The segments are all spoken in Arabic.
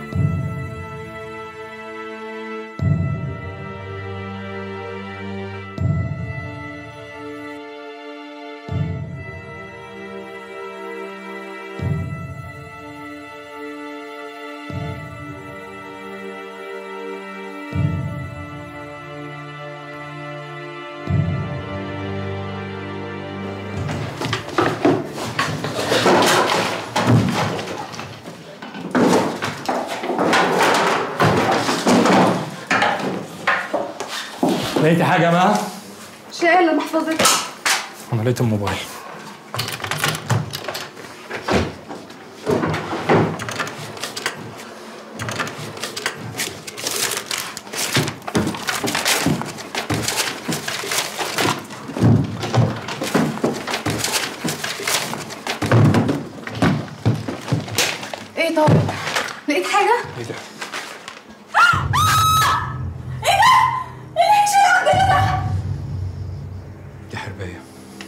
لقيتي حاجة يا مها؟ مش لاقيه الا محفظتي. أنا لقيت الموبايل. ايه طارق؟ لقيت حاجة؟ ايه ده؟ دي حربية.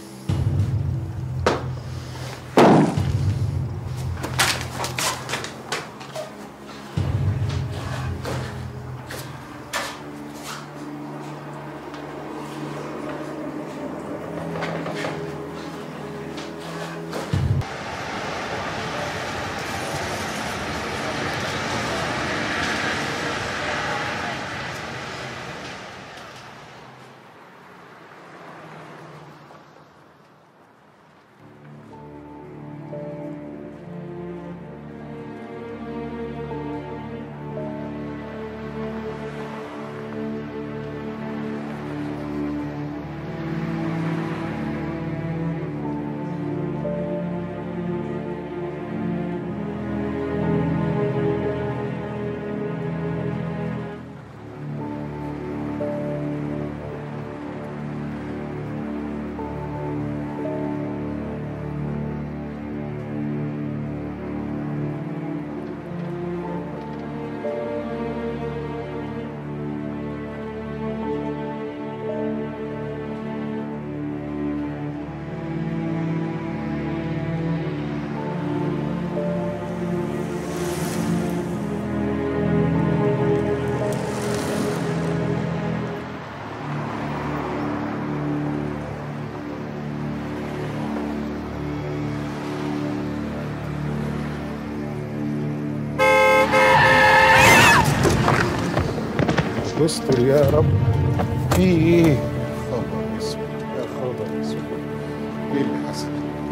استر يا رب. في ايه؟ خبر اسود يا خبر اسود. ايه اللي حصل؟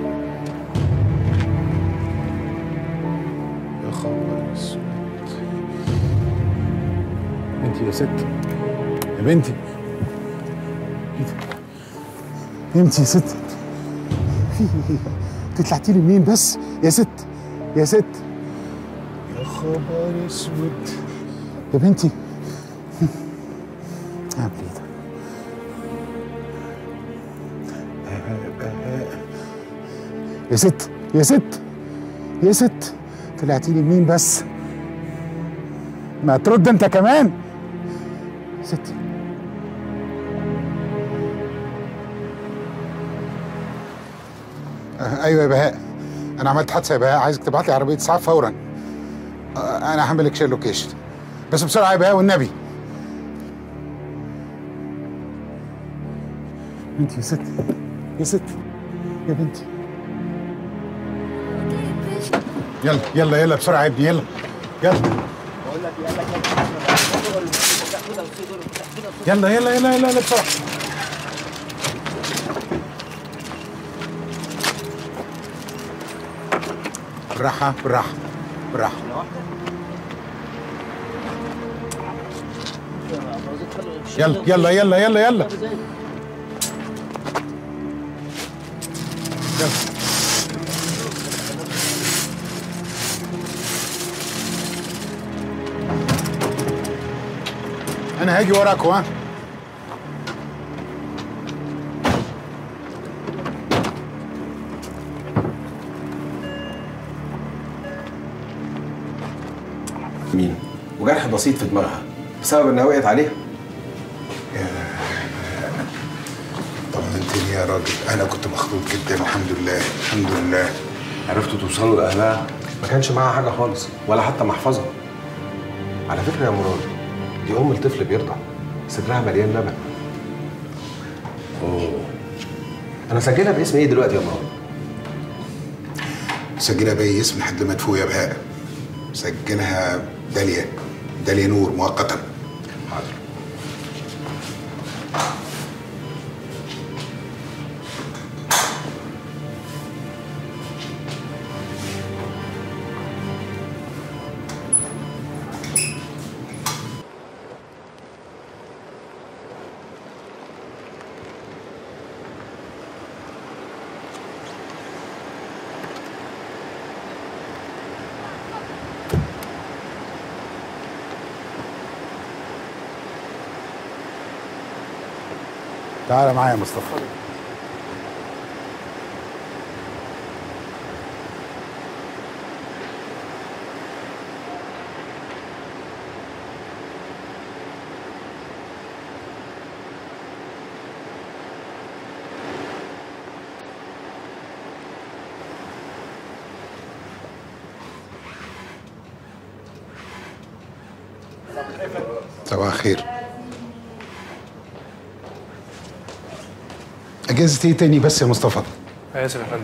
يا خبر اسود. بنتي يا ست، يا بنتي. ايه ده؟ بنتي يا ست. في ايه؟ انت طلعتي لي منين بس؟ يا ست يا ست. يا خبر اسود. يا بنتي اعمل ايه ده؟ يا ست يا ست يا ست، طلعتي لي منين بس؟ ما ترد انت كمان يا ستي. ايوه يا بهاء، انا عملت حادثه يا بهاء، عايزك تبعت لي عربيه اسعاف فورا. انا هعمل لك شير لوكيشن بس بسرعه يا بهاء والنبي. بنتي يا ست يا ست يا بنتي. يلا يلا يلا بسرعه يا ابني، يلا يلا. بقول لك يلا يلا يلا يلا يلا بسرعه. بالراحه بالراحه بالراحه. يلا يلا يلا يلا يلا يلا. انا هاجي وراكوا. ها مين؟ وجرح بسيط في دماغها بسبب انها وقعت عليها. طمنتني يا راجل، انا كنت مخضوض جدا. الحمد لله الحمد لله. عرفتوا توصلوا لاهلها؟ ما كانش معاها حاجه خالص ولا حتى محفظه. على فكره يا مراد، دي ام الطفل بيرضع، صدرها مليان لبن. انا سجلها باسم ايه دلوقتي يا مراد؟ سجلها باي اسم لحد ما تفوق يا بهاء. سجلها داليا نور مؤقتا. حاضر. تعالى معايا يا مصطفى. صباح الخير. اجازة ايه تاني بس يا مصطفى؟ اسف يا فندم.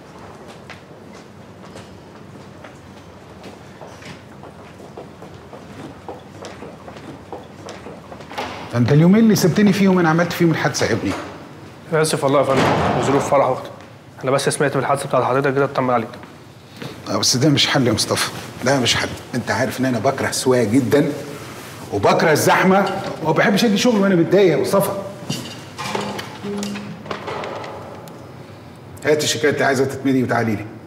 انت اليومين اللي سبتني فيهم انا عملت فيهم الحادثه يا ابني. اسف والله يا فندم، وظروف فرح اختي. انا بس سمعت بالحادثه بتاعت حضرتك كده اطمن عليك. بس ده مش حل يا مصطفى، ده مش حل. انت عارف ان انا بكره السواقه جدا وبكره الزحمه وما بحبش اجي شغل وانا متضايق يا مصطفى. هات الشيكات اللي عايزه تتمدي وتعالي لي.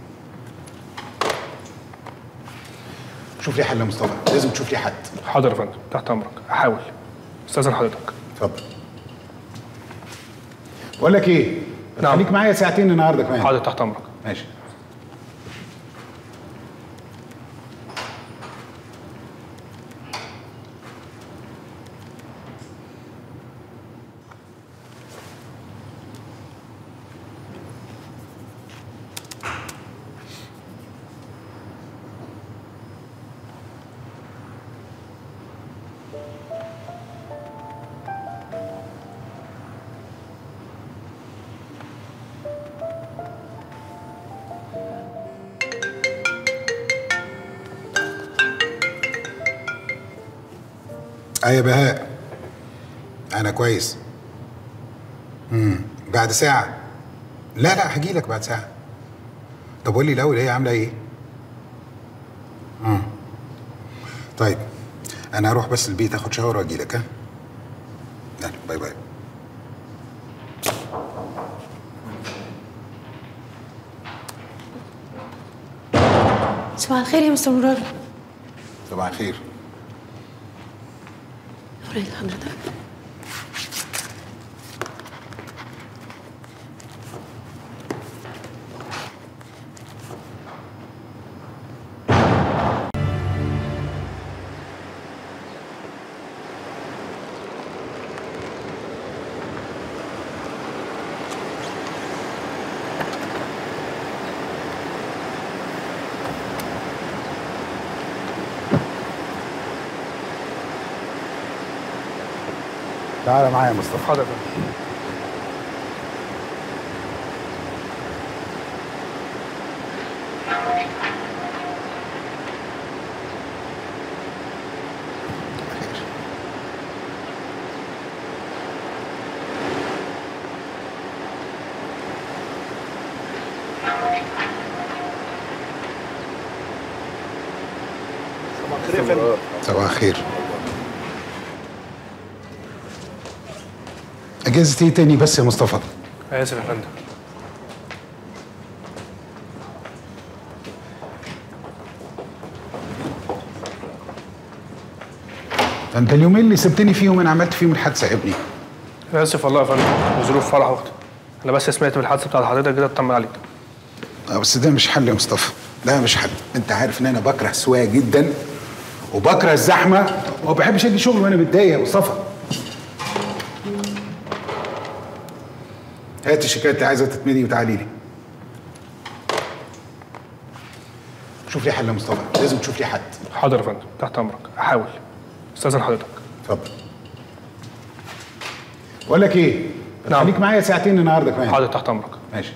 شوف لي حل يا مصطفى، لازم تشوف لي حد. حاضر يا فندم، تحت امرك، هحاول. استاذن حضرتك. اتفضل. بقول لك ايه؟ نعم. خليك معايا ساعتين النهارده كمان. حاضر تحت امرك. ماشي. يا بهاء انا كويس. بعد ساعة. لا هجيلك بعد ساعة. طب قول لي الاول هي عاملة ايه؟ طيب انا هروح بس البيت اخد شاور واجيلك. ها؟ يلا باي باي. صباح الخير يا مستر مراد. صباح الخير. أوريك حضرتك. تعالى معايا يا مصطفى. حاضر يا فندم. صباح الخير. اجازة ايه تاني بس يا مصطفى؟ اسف يا فندم. انت اليومين اللي سبتني فيهم انا عملت فيهم الحادثه يا ابني. اسف والله يا فندم، وظروف فرح اختي. انا بس سمعت بالحادثه بتاعت حضرتك كده اطمن عليك. بس ده مش حل يا مصطفى، ده مش حل. انت عارف ان انا بكره السواقه جدا وبكره الزحمه وما بحبش اجي شغل وانا متضايق يا مصطفى. هات الشيكات اللي عايزه تتمدي وتعالي لي. شوف لي حل يا مصطفى، لازم تشوف لي حد. حاضر يا فندم، تحت امرك، هحاول. استاذن حضرتك. اتفضل. بقول لك ايه؟ نعم. خليك معايا ساعتين النهارده كمان. حاضر تحت امرك. ماشي.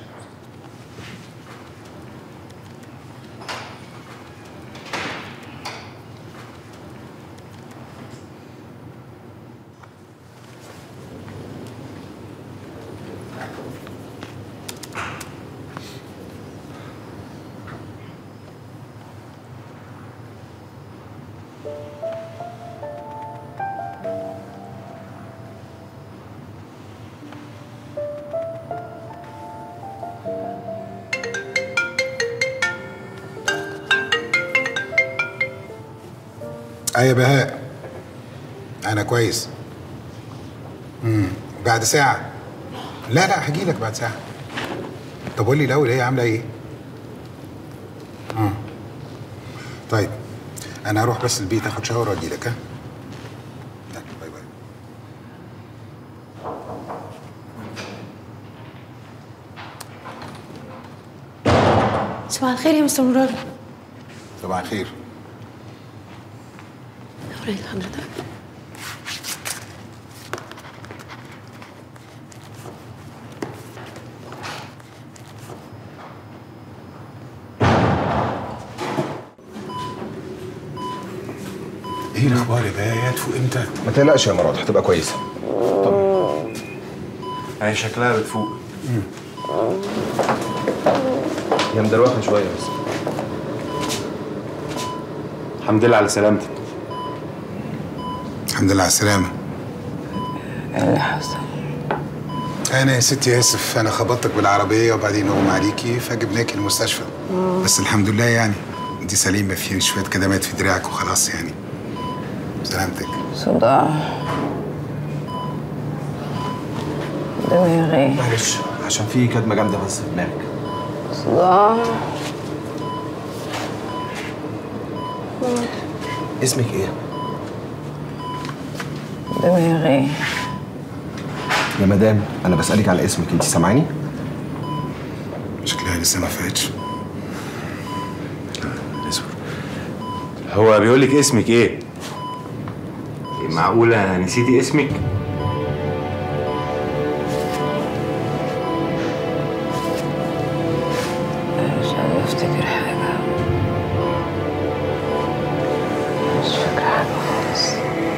يا بهاء انا كويس. بعد ساعه. لا هجي لك بعد ساعه. طب قول لي الاول هي عامله ايه؟ طيب انا هروح بس البيت اخد شاور واجي لك. ها يلا باي باي. صباح الخير يا مستر مراد. صباح الخير. أوريك حضرتك. ايه الاخبار يا بهاء؟ هتفوق امتى؟ ما تقلقش يا مراد، هتبقى كويسه. طب هي شكلها بتفوق. هي مدروخه شويه بس. الحمد لله على سلامتك. الحمد لله على السلامه. ايه اللي حصل؟ انا يا ستي اسف، انا خبطتك بالعربيه وبعدين اغمى عليكي فجبناكي المستشفى. بس الحمد لله يعني انت سليمه، في شويه كدمات في دراعك وخلاص يعني. سلامتك. صداع، دماغي. معلش عشان في كدمه جامده بس في دماغك. صداع. اسمك ايه؟ دماغي. يا مدام انا بسالك على اسمك، انت سامعاني؟ شكلها لسه ما فاتش. هو بيقول لك اسمك ايه؟ معقوله نسيتي اسمك؟ مش قادرة افتكر حاجة، مش فاكرة حاجة خالص،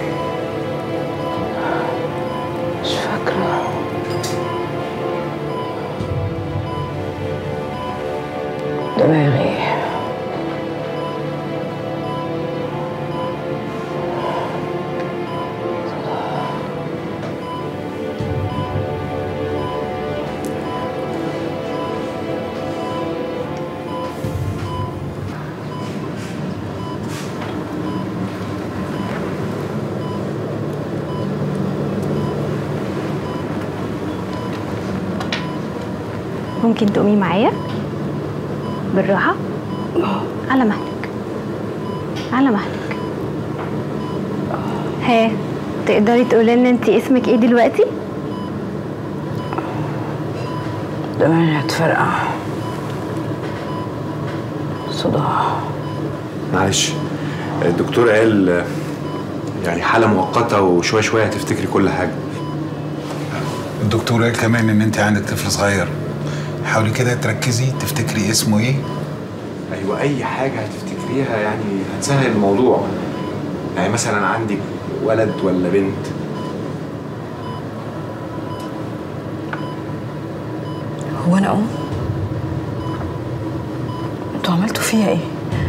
مش فاكرة. دماغي. ممكن تقومي معايا بالراحة؟ على مهلك، على مهلك. ها، تقدري تقولي لنا انت اسمك ايه دلوقتي؟ دماغي هتفرقع. صداع. معلش الدكتور قال يعني حاله مؤقته وشويه شويه هتفتكري كل حاجه. الدكتور قال كمان ان انت عندك طفل صغير، حاولي كده تركزي تفتكري اسمه ايه. ايوه اي حاجه هتفتكريها يعني هتسهل الموضوع. يعني مثلا عندك ولد ولا بنت؟ هو انا انتوا عملتوا فيا ايه؟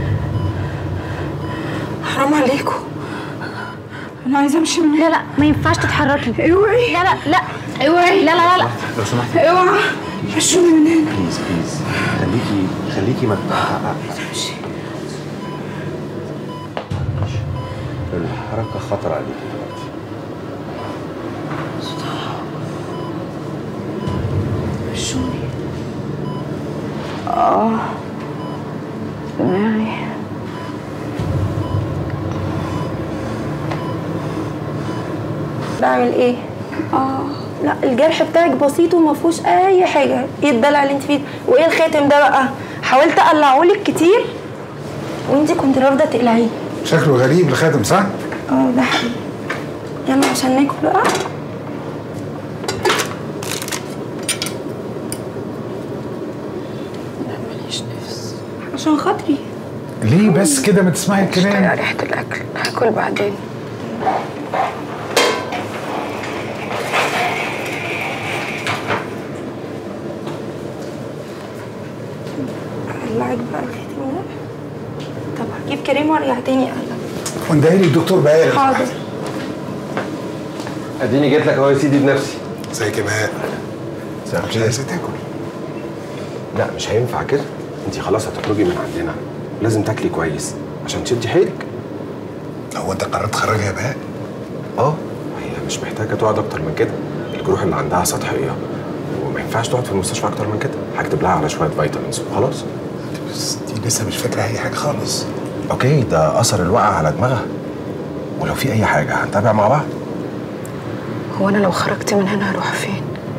حرام عليكم، انا عايزه امشي من هنا. لا ما ينفعش تتحركي. اوعي. لا اوعي. لا لو سمحتي اوعى مشوني من هنا. بليز خليكي ما الحركه خطر عليكي دلوقتي. مشوني. دماغي. بعمل ايه؟ لا الجرح بتاعك بسيط وما فيهوش اي حاجه. ايه الدلع اللي انت فيه؟ وايه الخاتم ده بقى؟ حاولت اقلعهولك كتير وانت كنت رافضه تقلعيه. شكله غريب الخاتم صح؟ ده حقيقي. يلا عشان ناكل بقى. لا ماليش نفس. عشان خاطري. ليه بس كده ما تسمعي الكلام؟ مش ريحة الأكل، هاكل بعدين. اقلعك بقى الخاتم ده. طب هجيب كريم وارجع تاني اقلع. وندهي لي الدكتور بقى. حاضر. اديني جيت لك اهو يا سيدي بنفسي. ازيك يا بهاء؟ مش عايزه تاكل؟ لا مش هينفع كده، انت خلاص هتخرجي من عندنا، لازم تاكلي كويس عشان تشدي حيلك. هو انت قررت تخرجها يا بهاء؟ هي مش محتاجه تقعد اكتر من كده، الجروح اللي عندها سطحيه وما ينفعش تقعد في المستشفى اكتر من كده، هكتب لها على شويه فيتامينز وخلاص. بس دي لسه مش فاكره اي حاجه خالص. اوكي، ده اثر الوقعه على دماغها، ولو في اي حاجه هنتابع مع بعض. هو أنا لو خرجت من هنا هروح فين؟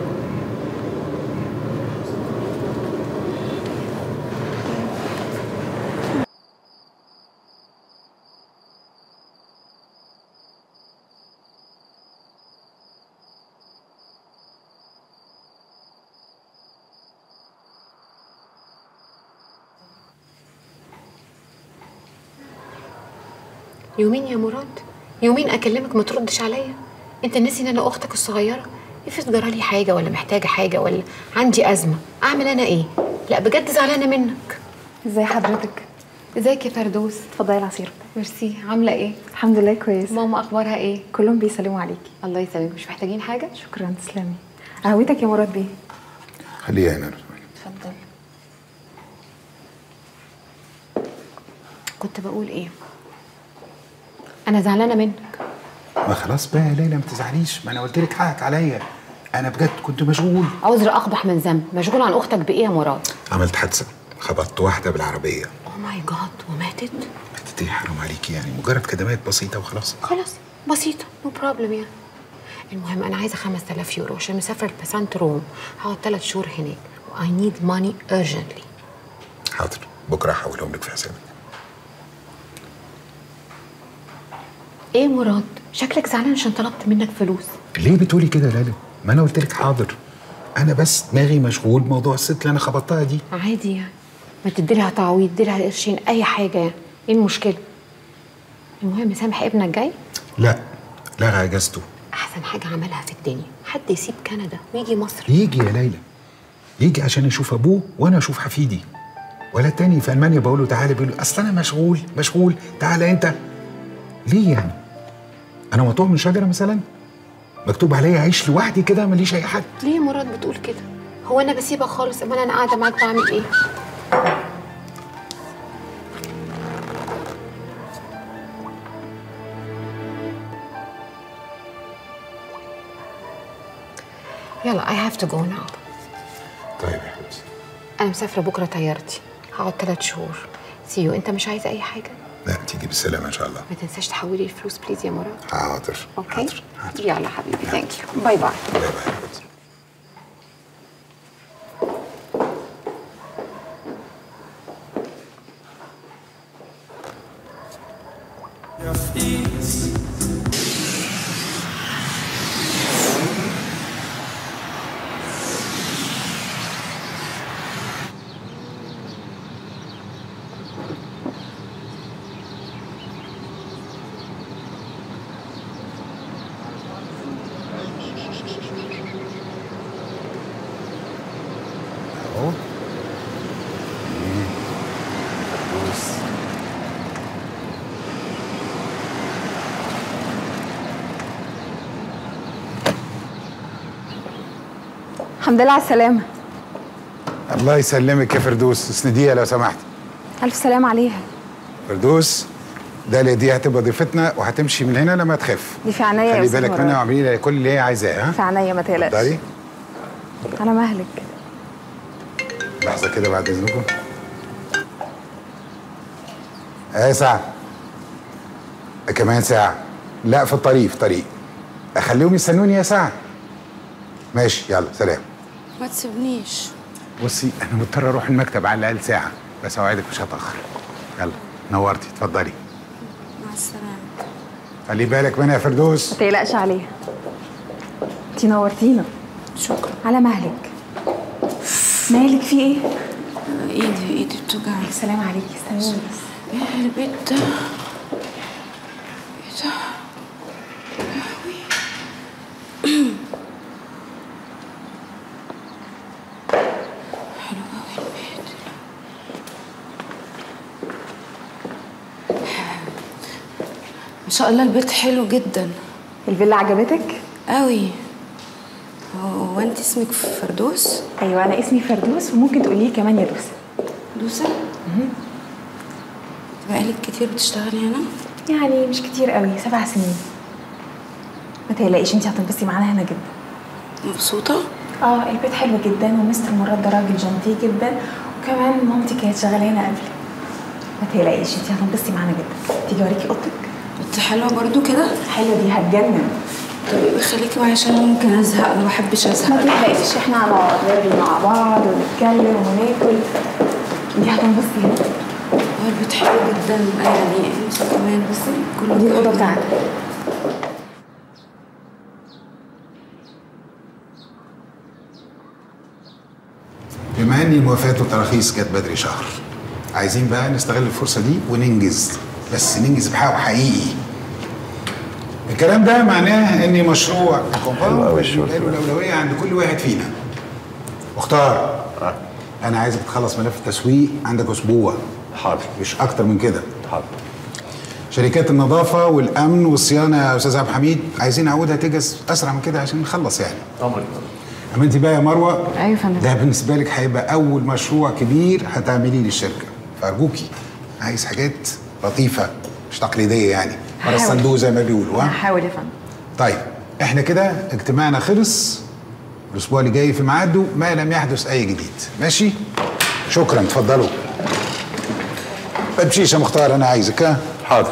يومين يا مراد، يومين اكلمك ما تردش عليا. انت ناسي ان انا اختك الصغيره؟ افرض جرالي حاجه ولا محتاجه حاجه ولا عندي ازمه، اعمل انا ايه؟ لا بجد زعلانه منك. ازي حضرتك؟ ازيك يا فردوس؟ اتفضلي العصير. ميرسي. عامله ايه؟ الحمد لله كويس. ماما اخبارها ايه؟ كلهم بيسلموا عليكي. الله يسلمك. مش محتاجين حاجه؟ شكرا تسلمي. قهوتك يا مراد بيه. خليها هنا. اتفضل. كنت بقول ايه؟ انا زعلانه منك. ما خلاص بقى يا ليلى ما تزعليش، ما انا قلت لك حقك عليا، انا بجد كنت مشغول. عذر اقبح من ذنب. مشغول عن اختك بايه يا مراد؟ عملت حادثه، خبطت واحده بالعربيه. اوه ماي جاد. وماتت؟ ماتت ايه؟ حرام عليكي، يعني مجرد كدمات بسيطه وخلاص. خلاص بسيطه، نو بروبلم يعني. المهم انا عايزه 5000 يورو عشان مسافره لباسانت روم، هقعد 3 شهور هناك و I need money urgently. حاضر، بكره هحولهم لك في حسابك. ايه مراد؟ شكلك زعلان عشان طلبت منك فلوس. ليه بتقولي كده يا ليلى؟ ما انا قلت لك حاضر. انا بس دماغي مشغول بموضوع الست اللي انا خبطتها دي. عادي يعني، ما تديلها تعويض، تديلها قرشين، اي حاجه يعني. ايه المشكله؟ المهم سامح ابنك جاي؟ لا، لغى اجازته. احسن حاجه عملها في الدنيا. حد يسيب كندا ويجي مصر؟ يجي يا ليلى، يجي عشان يشوف ابوه وانا اشوف حفيدي. ولا تاني في المانيا بقول له تعالى، بيقول له اصل انا مشغول، تعالى انت. ليه يعني؟ انا مقطوع من شجره مثلا؟ مكتوب عليا اعيش لوحدي كده ماليش اي حد؟ ليه يا مراد بتقول كده؟ هو انا بسيبك خالص؟ امال انا قاعده معاك بعمل ايه؟ يلا I have to go now. طيب يا حبيبتي. انا مسافره بكره طيارتي، هقعد 3 شهور. سيو. انت مش عايزه اي حاجه؟ لا، تيجي بالسلامه ان شاء الله. ما تنساش تحولي الفلوس بليز يا مراد. حاضر. اوكي. يلا حبيبي. ثانك يو. باي باي. باي باي حبيبتي. الحمد لله على السلامة. الله يسلمك يا فردوس، اسنديها لو سمحت. ألف سلام عليها. فردوس، داليا دي هتبقى ضيفتنا وهتمشي من هنا لما تخف. دي في عينيا يا خلي أستاذ بالك مراد. منها واعملي لها كل اللي هي عايزاه. ها؟ في عينيا ما تقلقش. اتفضلي. على مهلك. لحظة كده بعد إذنكم. ساعة. كمان ساعة. لا، في الطريق. أخليهم يستنوني يا ساعة. ماشي، يلا سلام. ما تسيبنيش. بصي، أنا مضطر أروح المكتب على الأقل ساعة، بس أوعدك مش هتأخر. يلا، نورتي، اتفضلي. مع السلامة. خلي بالك منها يا فردوس. ما تقلقش عليها. انتي نورتينا. شكرا. على مهلك. مالك في ايه؟ ايدي بتوجعني. السلام عليكي. استني بس. ايه البيت ده؟ ايه ده؟ حلو قوي البيت. ما شاء الله البيت حلو جدا. الفيلا عجبتك؟ قوي. هو انت اسمك فردوس؟ ايوه انا اسمي فردوس، وممكن تقولي كمان يا دوسه. دوسه؟ بقالك كتير بتشتغلي هنا؟ يعني مش كتير قوي، 7 سنين. ما تقلقيش انتي هتنبسطي معانا هنا جدا. مبسوطه؟ البيت حلو جدا، ومستر مراد ده راجل جنتي جدا، وكمان مامتي كانت شغاله هنا قبلي. ما تقلقيش انتي هتنبسطي معانا جدا. تيجي اوريكي اوضتك؟ انت حلوه برضو كده؟ حلوه دي هتجنن. طب خليكي معايا عشان ممكن ازهق، انا ما بحبش ازهق. ما تقلقيش احنا هنقعد نرغي مع بعض ونتكلم وناكل. انتي هتنبسطي هنا. البيت حلو جدا يعني. انت كمان بصي كله. دي الاوضه بتاعتك. بما ان الموافقات والتراخيص جت بدري شهر، عايزين بقى نستغل الفرصه دي وننجز، بس ننجز بحقه حقيقي. الكلام ده معناه ان مشروع الكومباوند يبقى له الاولويه عند كل واحد فينا. مختار، انا عايزك تخلص ملف التسويق عندك اسبوع. حاضر. مش اكتر من كده. حاضر. شركات النظافه والامن والصيانه يا استاذ عبد الحميد عايزين عودها تجهز اسرع من كده عشان نخلص يعني. طبعا. اما انت بقى يا مروه، ايوه يا فندم، ده بالنسبه لك هيبقى اول مشروع كبير هتعمليه للشركه، فارجوكي عايز حاجات لطيفه مش تقليديه يعني، بره الصندوق زي ما بيقولوا. هحاول يا فندم. طيب احنا كده اجتماعنا خلص، الاسبوع اللي جاي في ميعاده ما لم يحدث اي جديد. ماشي؟ شكرا، اتفضلوا. ما تمشيش يا مختار، انا عايزك. ها؟ حاضر.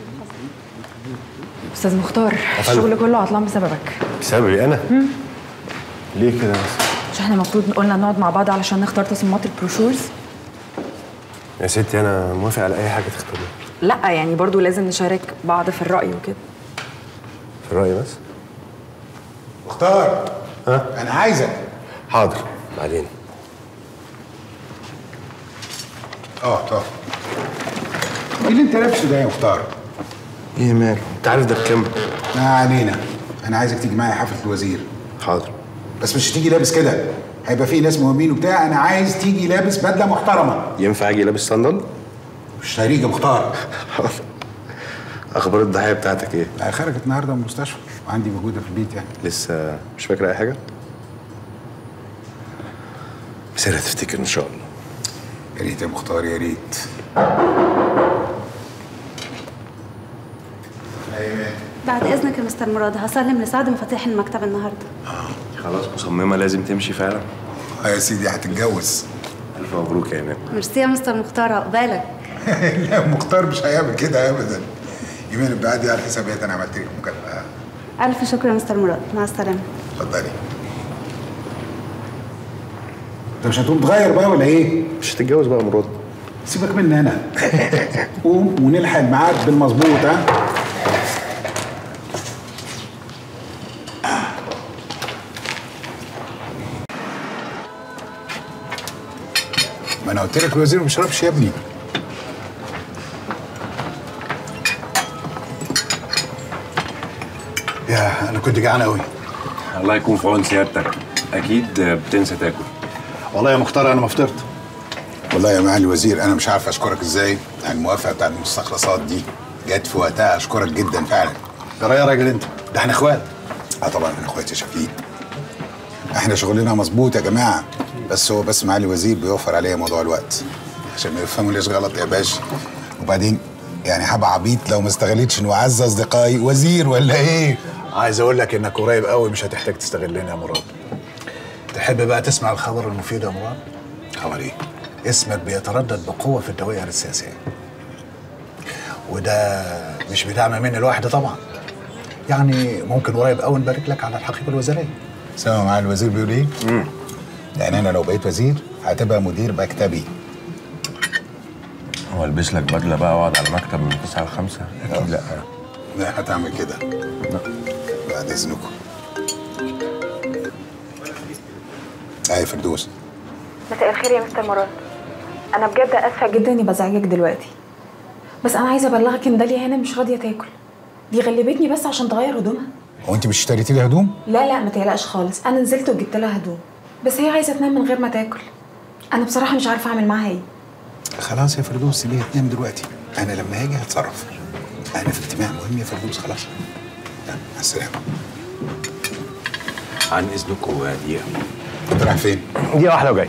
استاذ مختار، الشغل كله عطلان بسببك. بسببي انا؟ ليه كده بس؟ مش احنا المفروض قلنا نقعد مع بعض علشان نختار تصميمات البروشورز؟ يا ستي انا موافق على اي حاجه تختاريها. لا يعني برضو لازم نشارك بعض في الرأي وكده. في الرأي بس؟ مختار، انا عايزك. حاضر. بعدين. طب ايه اللي انت لابسه ده يا مختار؟ ايه مال؟ انت عارف ده بكام؟ ما علينا، انا عايزك تيجي معايا حفله الوزير. حاضر. بس مش تيجي لابس كده، هيبقى في ناس مهمين وبتاع، انا عايز تيجي لابس بدله محترمه. ينفع اجي لابس صندل؟ مش هريج يا مختار. حاضر. اخبار الضحيه بتاعتك ايه؟ خرجت النهارده من المستشفى وعندي موجوده في البيت يعني. لسه مش فاكره اي حاجه؟ بس هتفتكر ان شاء الله. يا ريت يا مختار، يا ريت. بعد اذنك يا مستر مراد، هسلم لسعد مفاتيح المكتب النهارده. خلاص مصممه لازم تمشي فعلا؟ يا سيدي هتتجوز. الف مبروك يا ايمان. ميرسي يا مستر مختار، عقبالك. لا مختار مش هيعمل كده ابدا. يمين البعد على الحسابات، انا عملت لك مكافاه. الف شكر يا مستر مراد، مع السلامه. اتفضلي. انت مش هتقوم تغير بقى ولا ايه؟ مش هتتجوز بقى مراد؟ سيبك مني انا. قوم ونلحق الميعاد بالمظبوط. ها؟ ما انا قلت لك الوزير ما بيشربش يا ابني. يا انا كنت جعان قوي. الله يكون في عون سيادتك، اكيد بتنسى تاكل. والله يا مختار انا ما فطرت. والله يا معالي الوزير انا مش عارف اشكرك ازاي على الموافقه بتاعت المستخلصات دي، جت في وقتها. اشكرك جدا فعلا. ترى يا راجل انت، ده احنا اخوات. طبعا احنا اخوات يا شفيق. احنا شغلنا مظبوط يا جماعه، بس هو معالي الوزير بيوفر عليا موضوع الوقت عشان ما يفهموا ليش غلط يا باشا. وبعدين يعني هبقى عبيط لو ما استغلتش انه اعز اصدقائي وزير ولا ايه؟ عايز اقول لك انك قريب قوي مش هتحتاج تستغلني يا مراد. تحب بقى تسمع الخبر المفيد يا مراد؟ خبر ايه؟ اسمك بيتردد بقوه في الدوائر السياسيه، وده مش بدعم مني لوحدي طبعا. يعني ممكن قريب قوي نبارك لك على الحقيبه الوزاريه. سامع معالي الوزير بيقول ايه؟ يعني انا لو بقيت وزير هتبقى مدير مكتبي. هو البس لك بدله بقى واقعد على مكتب من 9 ل 5؟ اكيد لا. لا هتعمل كده. لا بعد اذنكم. يا فردوس. مساء الخير يا مستر مراد. انا بجد اسفه جدا اني بزعجك دلوقتي، بس انا عايزه ابلغك ان داليا هنا مش راضيه تاكل. دي غلبتني بس عشان تغير هدومها. هو انت مش اشتريتي لي هدوم؟ لا ما تقلقش خالص، انا نزلت وجبت لها هدوم، بس هي عايزه تنام من غير ما تاكل. انا بصراحه مش عارفه اعمل معاها ايه. خلاص يا فردوس سيبيها تنام دلوقتي، انا لما هاجي هتصرف. انا في اجتماع مهم يا فردوس خلاص. مع السلامه. عن اذنكم دقيقه. انت رايح فين؟ دقيقه واحده وجاي.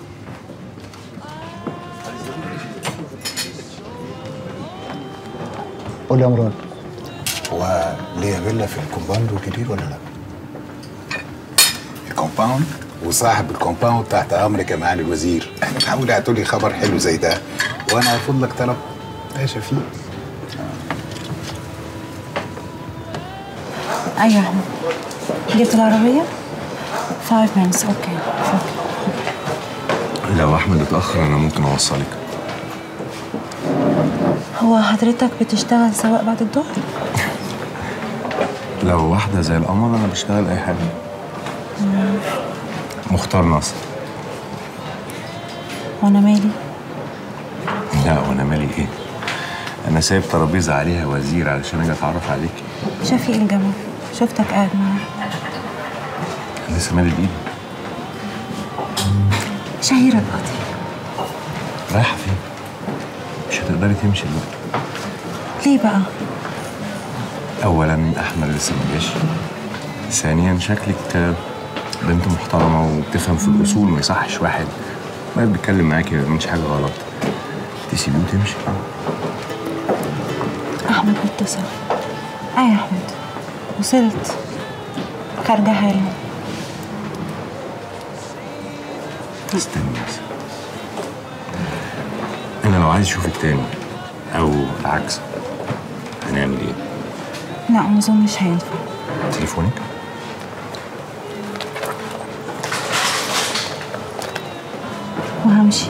قول لي يا مراد، هو ليا فيلا في الكومباوند الجديد ولا لا؟ الكومباوند وصاحب الكومباوند تحت امرك يا معالي الوزير. احنا بحاول اعطوا حبر حلو زي ده وانا هرفض لك طلب. يا شفيق. ايوه يا احمد، جبت العربيه 5 minutes. اوكي. لو احمد اتاخر انا ممكن اوصلك. هو حضرتك بتشتغل سواق بعد الظهر؟ لو واحده زي القمر انا بشتغل اي حاجه. مختار ناصر. وانا مالي؟ لا وانا مالي ايه؟ انا سايب ترابيزه عليها وزير علشان اجي اتعرف عليكي. شفيق الجمال، شفتك قاعد معاه. انا لسه مالي بايدي. شهيرة القاضي. رايحه فين؟ مش هتقدري تمشي دلوقتي. ليه بقى؟ اولا احمد لسه ما جاش. ثانيا شكلك بنت محترمه وبتفهم في الاصول، ما يصحش واحد ما بيتكلم معاكي ما يعملش حاجه غلط تسيبيه وتمشي. احمد متصل. اي احمد، وصلت خارجه حالا. استني بس. انا لو عايز اشوفك تاني او العكس هنعمل ايه؟ لا ما اظنش هينفع. تليفونك؟ وهمشي.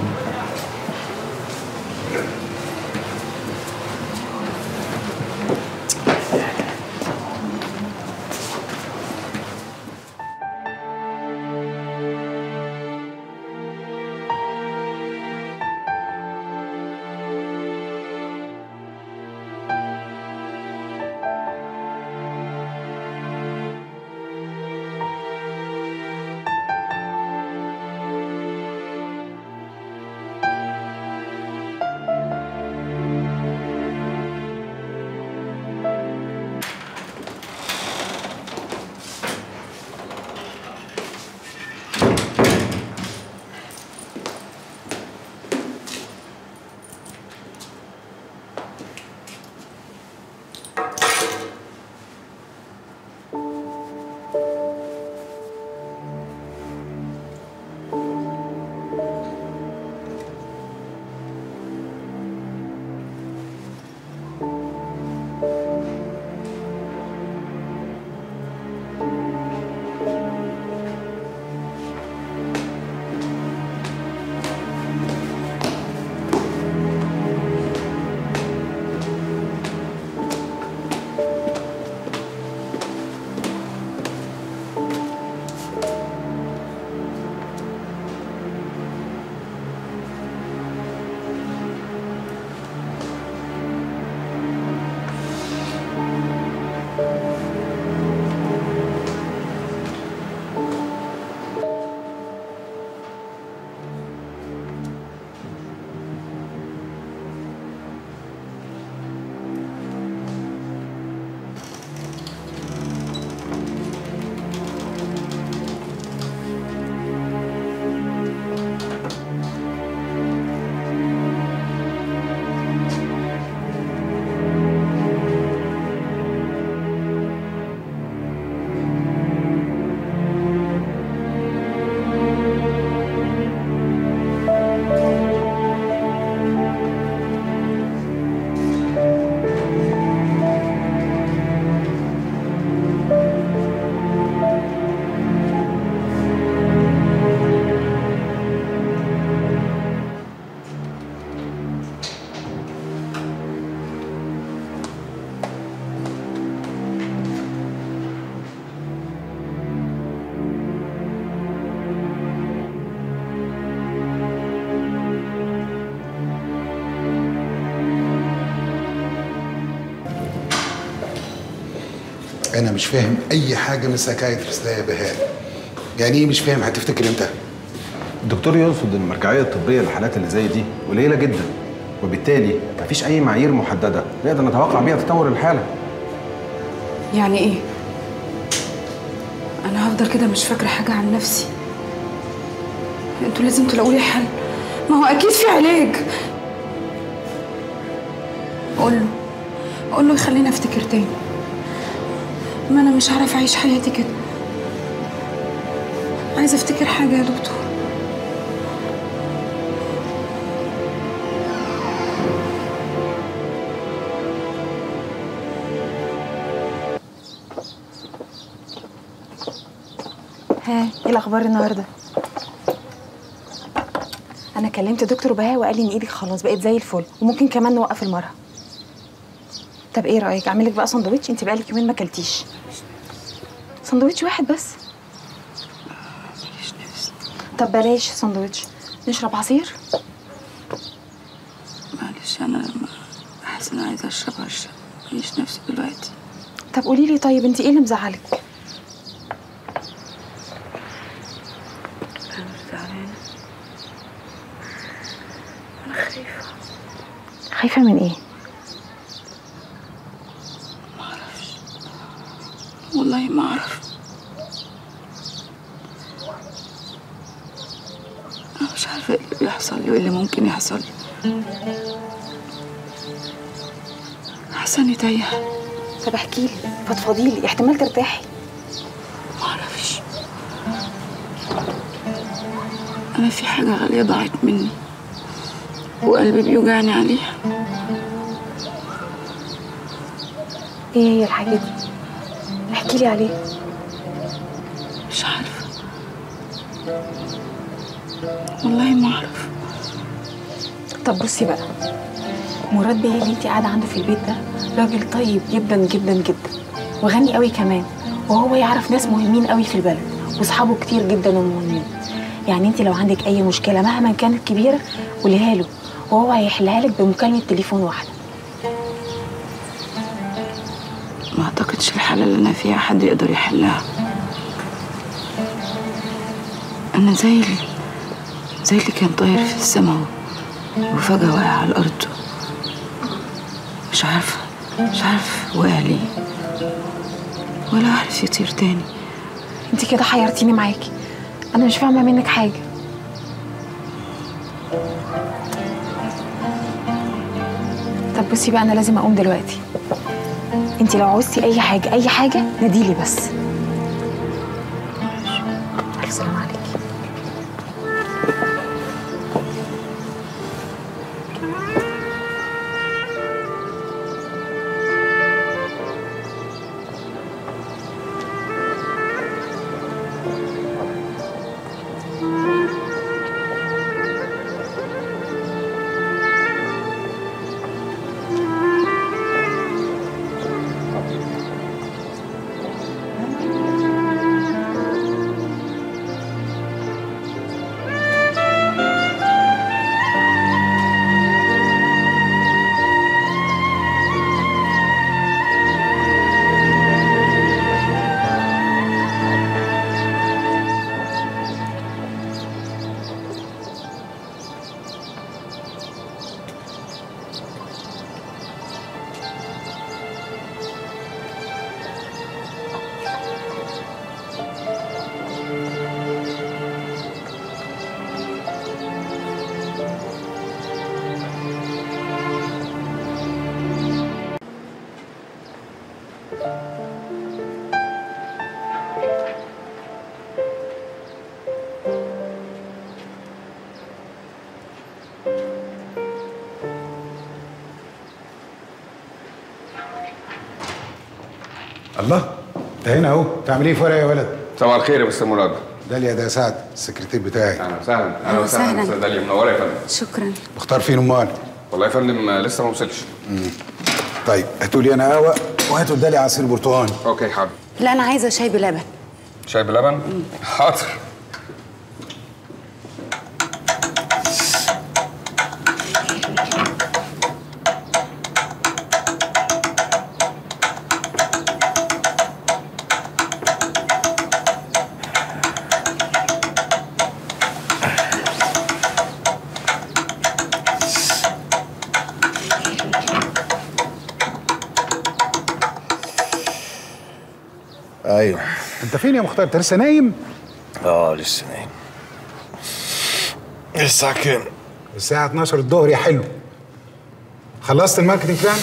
انا مش فاهم اي حاجه من سايكايترست ده يا بهاء. يعني ايه مش فاهم؟ هتفتكر امتى؟ الدكتور يقصد ان المرجعيه الطبيه للحالات اللي زي دي قليله جدا، وبالتالي مفيش اي معايير محدده نقدر نتوقع بيها تطور الحاله. يعني ايه؟ انا هفضل كده مش فاكره حاجه عن نفسي؟ انتوا لازم تلاقوا لي حل، ما هو اكيد في علاج. قول له يخليني افتكر تاني، ما انا مش عارفه اعيش حياتي كده. عايزه افتكر حاجه يا دكتور. ها ايه الاخبار النهارده؟ انا كلمت دكتور بهاء وقال لي ان ايدك خلاص بقت زي الفل، وممكن كمان نوقف المرهم. طب ايه رايك اعمل لك بقى سندوتش؟ انت بقالك يومين ما اكلتيش. سندوتش واحد بس. ماليش نفس. طب بلاش سندوتش، نشرب عصير. معلش انا لما احس ان عايزه اشرب ماليش نفس دلوقتي. طب قولي لي طيب انت ايه اللي مزعلك؟ انا مش زعلانه، انا خايفه. خايفه من ايه؟ والله ما اعرف. انا مش عارفه ايه اللي بيحصل لي وايه اللي ممكن يحصل لي. حاسه اني تايهه. طب احكي لي، فضفضي لي، احتمال ترتاحي. ما اعرفش، انا في حاجه غاليه ضاعت مني وقلبي بيوجعني عليها. ايه هي الحاجه دي؟ احكي لي عليها. مش عارفه والله ما اعرف. طب بصي بقى، مراد بيه اللي انت قاعده عنده في البيت ده راجل طيب جدا جدا جدا وغني قوي كمان، وهو يعرف ناس مهمين قوي في البلد واصحابه كتير جدا ومهمين. يعني انت لو عندك اي مشكله مهما كانت كبيره قوليها له وهو هيحلها لك بمكالمه تليفون واحده. ما اعتقدش الحالة اللي انا فيها حد يقدر يحلها. انا زي اللي كان طاير في السماء وفجأة وقع على الارض. مش عارف وقع ليه ولا عارف يطير تاني. انت كده حيرتيني معاكي، انا مش فاهمه منك حاجه. طب بصي بقى، انا لازم اقوم دلوقتي. انت لو عوزتي اي حاجه ناديلي بس. الف سلامه عليكي. الله، انت هنا اهو. تعمل ايه في ورقه يا ولد؟ صباح الخير يا مستر مراد. داليا ده سعد السكرتير بتاعي. اهلا وسهلا. اهلا وسهلا استاذ داليا، منوره يا فندم. شكرا. مختار فين امال؟ والله يا فندم لسه ما وصلش. طيب هاتوا لي انا قهوه وهاتوا لداليا عصير برتقال. اوكي حاضر. لا انا عايزه شاي بلبن. شاي بلبن؟ حاضر. ايوه. انت فين يا مختار؟ انت لسه نايم؟ لسه نايم. الساعة كام؟ الساعة 12 الظهر يا حلو. خلصت الماركتنج بلان؟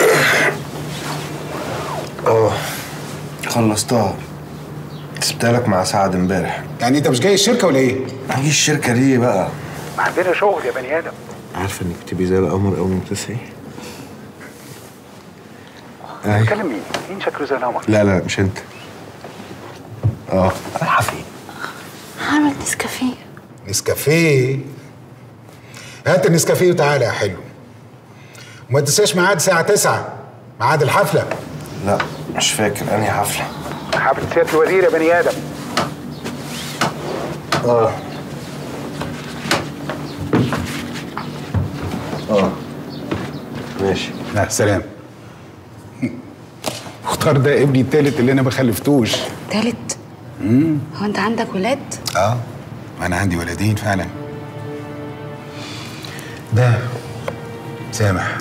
خلصتها. سبتها لك مع سعد امبارح. يعني انت مش جاي الشركة ولا ايه؟ ما جيش الشركة ليه بقى؟ عندنا شغل يا بني ادم. عارفة انك تبقي زي القمر اول ما تصحي؟ بتكلم مين؟ مين شكله زي القمر؟ لا مش انت. رايحة فين؟ هعمل نسكافيه. نسكافيه؟ هات النسكافيه وتعالى يا حلو. وما تنساش ميعاد الساعة 9 ميعاد الحفلة. لا مش فاكر انهي حفلة. حفلة سيادة الوزير يا بني آدم. ماشي. لا سلام. مختار ده ابني التالت اللي انا ما خلفتوش. تالت؟ هو انت عندك ولاد؟ ما انا عندي ولدين فعلا. ده سامح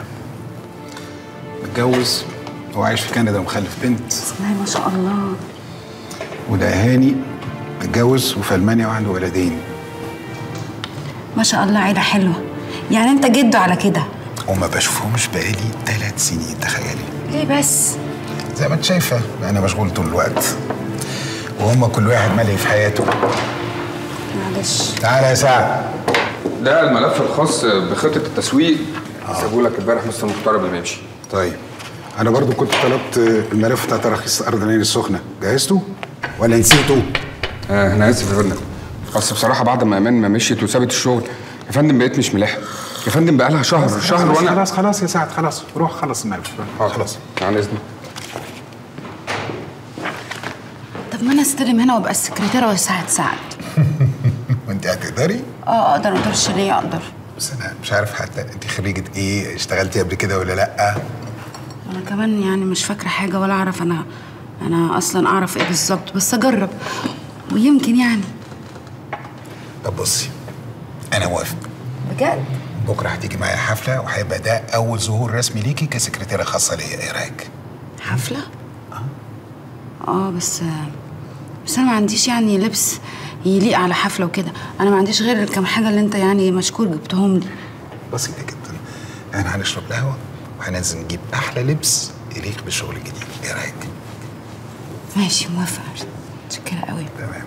متجوز وعايش في كندا ومخلف بنت. بسم الله ما شاء الله. وده هاني متجوز وفي المانيا وعنده ولدين. ما شاء الله عيله حلوه. يعني انت جده على كده؟ وما بشوفهمش بقالي 3 سنين تخيلي. ليه بس؟ زي ما انت شايفه انا مشغول طول الوقت وهم كل واحد ملهي في حياته. معلش. تعالى يا سعد. ده الملف الخاص بخطه التسويق. سابوه لك امبارح مستر مختار قبل ما يمشي. طيب انا برضو كنت طلبت الملف بتاع تراخيص ارض العين السخنه، جهزته ولا نسيته؟ انا اسف يا فندم، اصل بصراحه بعد ما ايمان ما مشيت وسابت الشغل يا فندم بقيت مش ملاحق يا فندم. بقى لها شهر وانا خلاص يا سعد، خلاص روح خلص الملف. خلاص عن اذنك. طب ما انا استلم هنا وابقى السكرتيره واساعد سعد. وانت هتقدري؟ اقدر. ما اقدرش ليه؟ اقدر. بس انا مش عارف حتى انت خريجه ايه، اشتغلتي قبل كده ولا لا؟ انا كمان يعني مش فاكره حاجه ولا اعرف انا اصلا اعرف ايه بالظبط، بس اجرب ويمكن يعني. طب بصي انا موافق بجد. بكره هتيجي معايا حفله وهيبقى ده اول ظهور رسمي ليكي كسكرتيره خاصه ليا، ايه رايك؟ حفله؟ بس انا ما عنديش يعني لبس يليق على حفله وكده. انا ما عنديش غير الكام حاجه اللي انت يعني مشكور جبتهم لي. بسيطه جدا. احنا هنشرب قهوه وهننزل نجيب احلى لبس يليق بالشغل الجديد، ايه رايك؟ ماشي موافقه. متشكره قوي. تمام.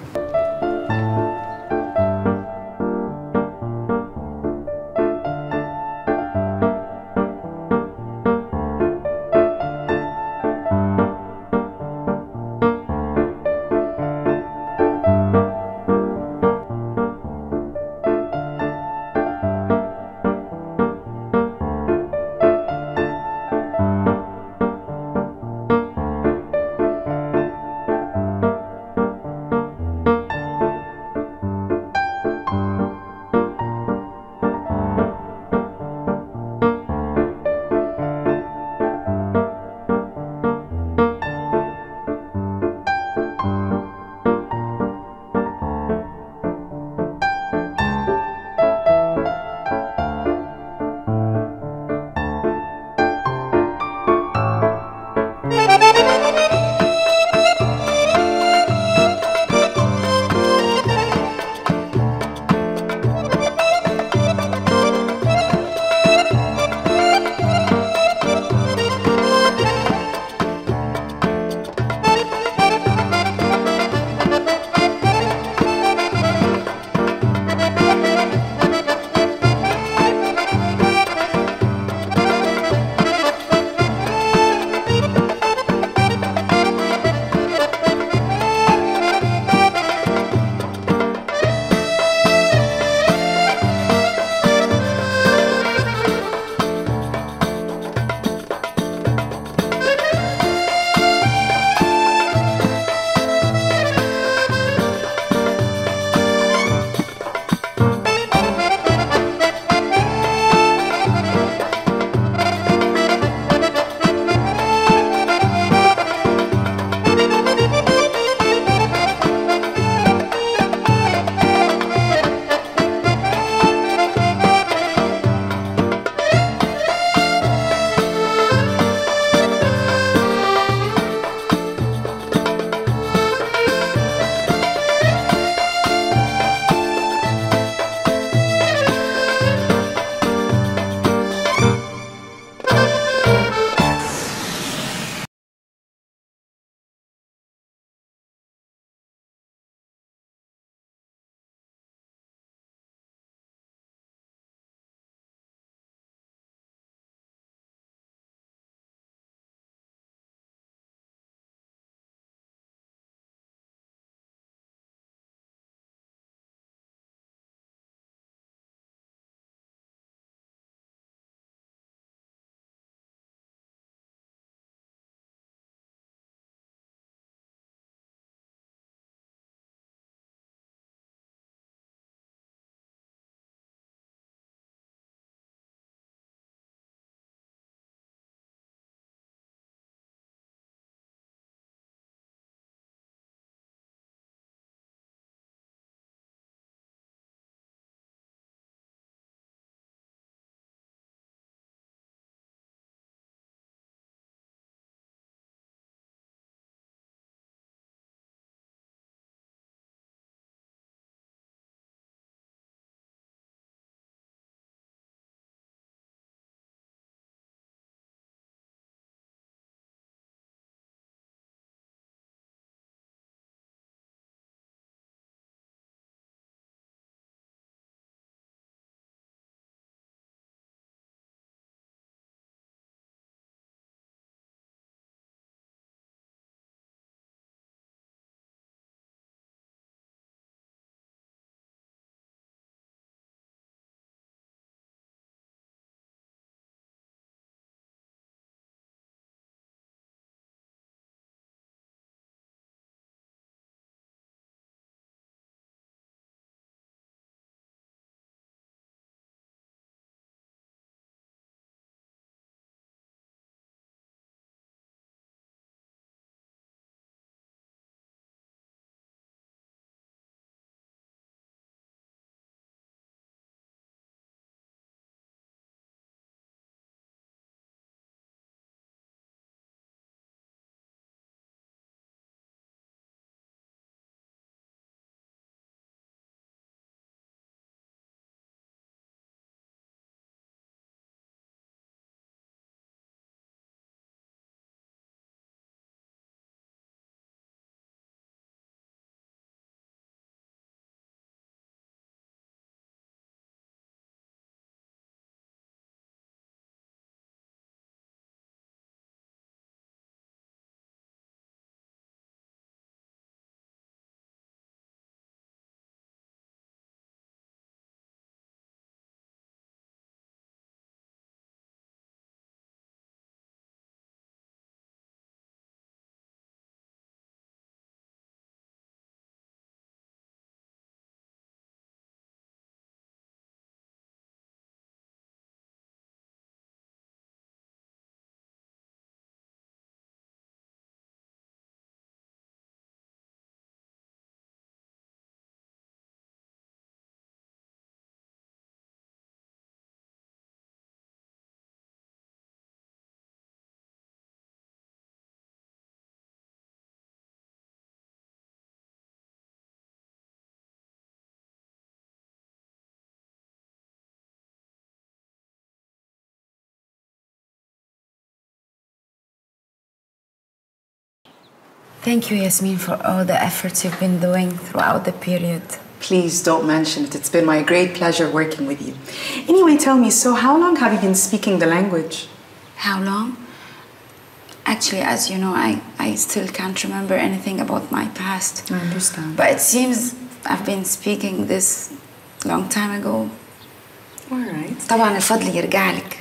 Thank you, Yasmin, for all the efforts you've been doing throughout the period. Please don't mention it. It's been my great pleasure working with you. Anyway, tell me, so how long have you been speaking the language? How long? Actually, as you know, I still can't remember anything about my past. I understand. But it seems I've been speaking this long time ago. All right. طبعا الفضل يرجع لك.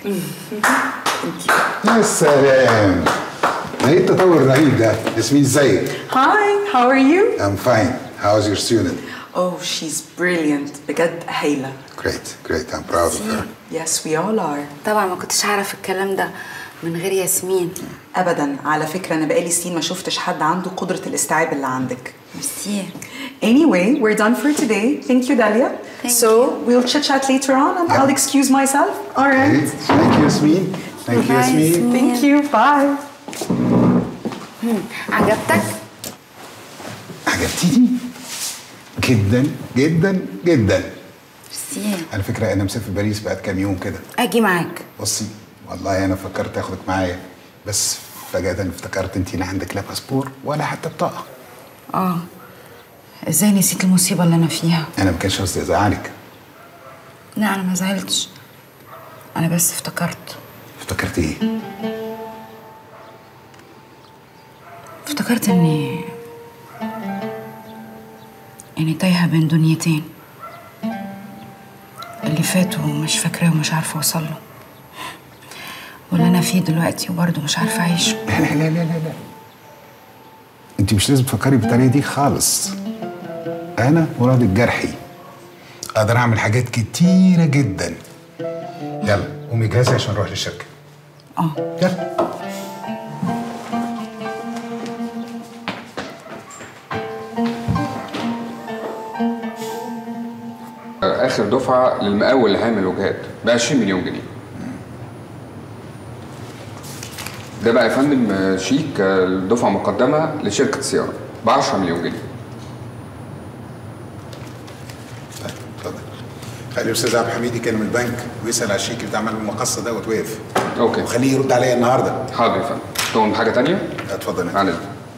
يا سلام، ايه التطور الرهيب ده؟ ياسمين ازيك؟ Hi, how are you? I'm fine. How's your student? Oh, she's brilliant. بجد هايلة. Great. I'm proud of her. Yes, we all are. طبعا ما كنتش هعرف الكلام ده من غير ياسمين. أبداً، على فكرة أنا بقالي سنين ما شفتش حد عنده قدرة الاستيعاب اللي عندك. ميرسي. Anyway, we're done for today. Thank you, Dalia. So we'll chit-chat later on and I'll excuse myself. All right. Thank you, Yasmin. Thank you, Yasmin. Thank you. Bye. عجبتك؟ عجبتيني؟ جدا. ميرسي. على فكرة أنا مسافر باريس بعد كام يوم كده. أجي معاك. بصي، والله أنا فكرت آخدك معايا، بس فجأة افتكرت أنتي لا عندك لا باسبور ولا حتى بطاقة. ازاي نسيت المصيبة اللي أنا فيها؟ أنا ما كانش قصدي أزعلك. لا أنا ما زعلتش، أنا بس افتكرت. افتكرت إيه؟ افتكرت إني تايهة بين دنيتين، اللي فات ومش فاكراه ومش عارفة أوصله، واللي أنا فيه دلوقتي وبرضه مش عارفة أعيشه. لا أنتِ مش لازم تفكري بالطريقة دي خالص. أنا مراد الجرحي، أقدر أعمل حاجات كتيرة جدا. يلا قومي جاهزة عشان نروح للشركة. يلا. اخر دفعه للمقاول اللي هيعمل وجهات ب 20 مليون جنيه. ده بقى يا فندم شيك الدفعه مقدمه لشركه سياره ب 10 مليون جنيه. طيب اتفضل. خلي الاستاذ عبد الحميد يكلم البنك ويسال على الشيك اللي اتعمل بالمقصه دوت وقف. اوكي. وخليه يرد عليا النهارده. حاضر يا فندم. تؤمن بحاجه ثانيه؟ اتفضل. معلش.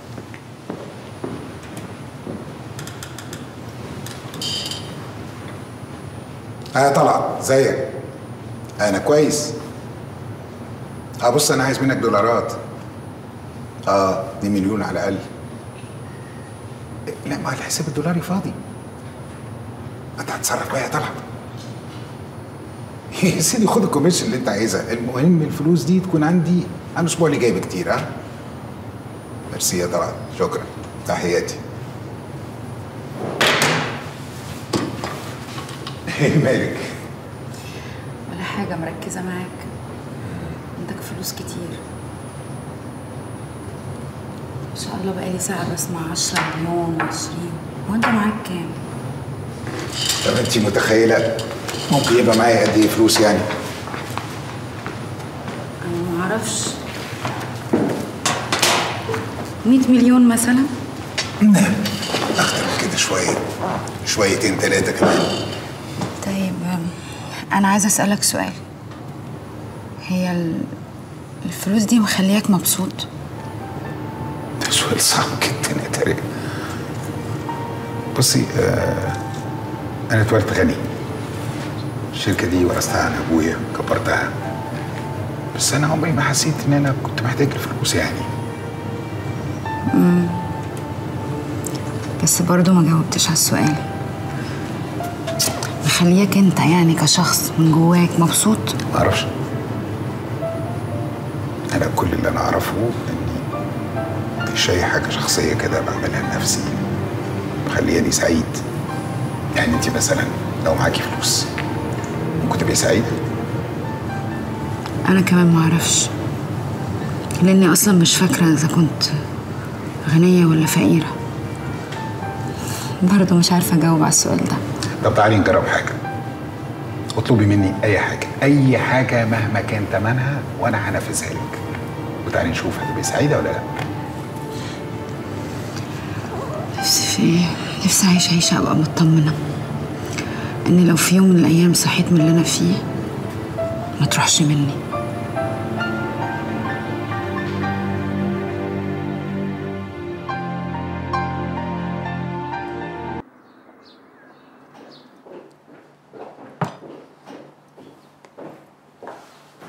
طلعت ازيك؟ انا كويس. بص انا عايز منك دولارات. دي مليون على الاقل. لا، ما الحساب الدولاري فاضي. انت هتصرف بقى يا طلعت. يا سيدي خد الكوميشن اللي انت عايزها، المهم الفلوس دي تكون عندي انا الاسبوع اللي جاي بكتير. ميرسي يا طلعت، شكرا، تحياتي. مالك؟ ولا حاجة، مركزة معاك. عندك فلوس كتير ما شاء الله. بقالي ساعة بسمع 10 مليون و20. وانت معاك كام؟ طب انت متخيلة ممكن يبقى معايا قد ايه فلوس يعني؟ انا معرفش. 100 مليون مثلا؟ نعم، اكتر من كده شوية، شويتين 3 كمان. طيب أنا عايزة أسألك سؤال. هي الفلوس دي مخلياك مبسوط؟ ده سؤال صعب جدا يا ترى. بصي أنا اتولدت غني. الشركة دي ورثتها عن أبويا، كبرتها. بس أنا عمري ما حسيت إن أنا كنت محتاج الفلوس يعني. بس برضه ما جاوبتش على السؤال. مخلياك انت يعني كشخص من جواك مبسوط؟ معرفش. انا كل اللي انا اعرفه اني مش اي حاجه شخصيه كده بعملها لنفسي مخلياني سعيد. يعني انت مثلا لو معاكي فلوس ممكن تبقي سعيده؟ انا كمان معرفش، لاني اصلا مش فاكره اذا كنت غنيه ولا فقيره. برضه مش عارفه اجاوب على السؤال ده. طب تعالي نجرب حاجه. اطلبي مني اي حاجه مهما كان ثمنها وانا هنفذها لك، وتعالي نشوف هتبقي سعيده ولا لا. نفسي اعيش عيشه ابقى مطمنه ان لو في يوم من الايام صحيت من اللي انا فيه ما تروحش مني.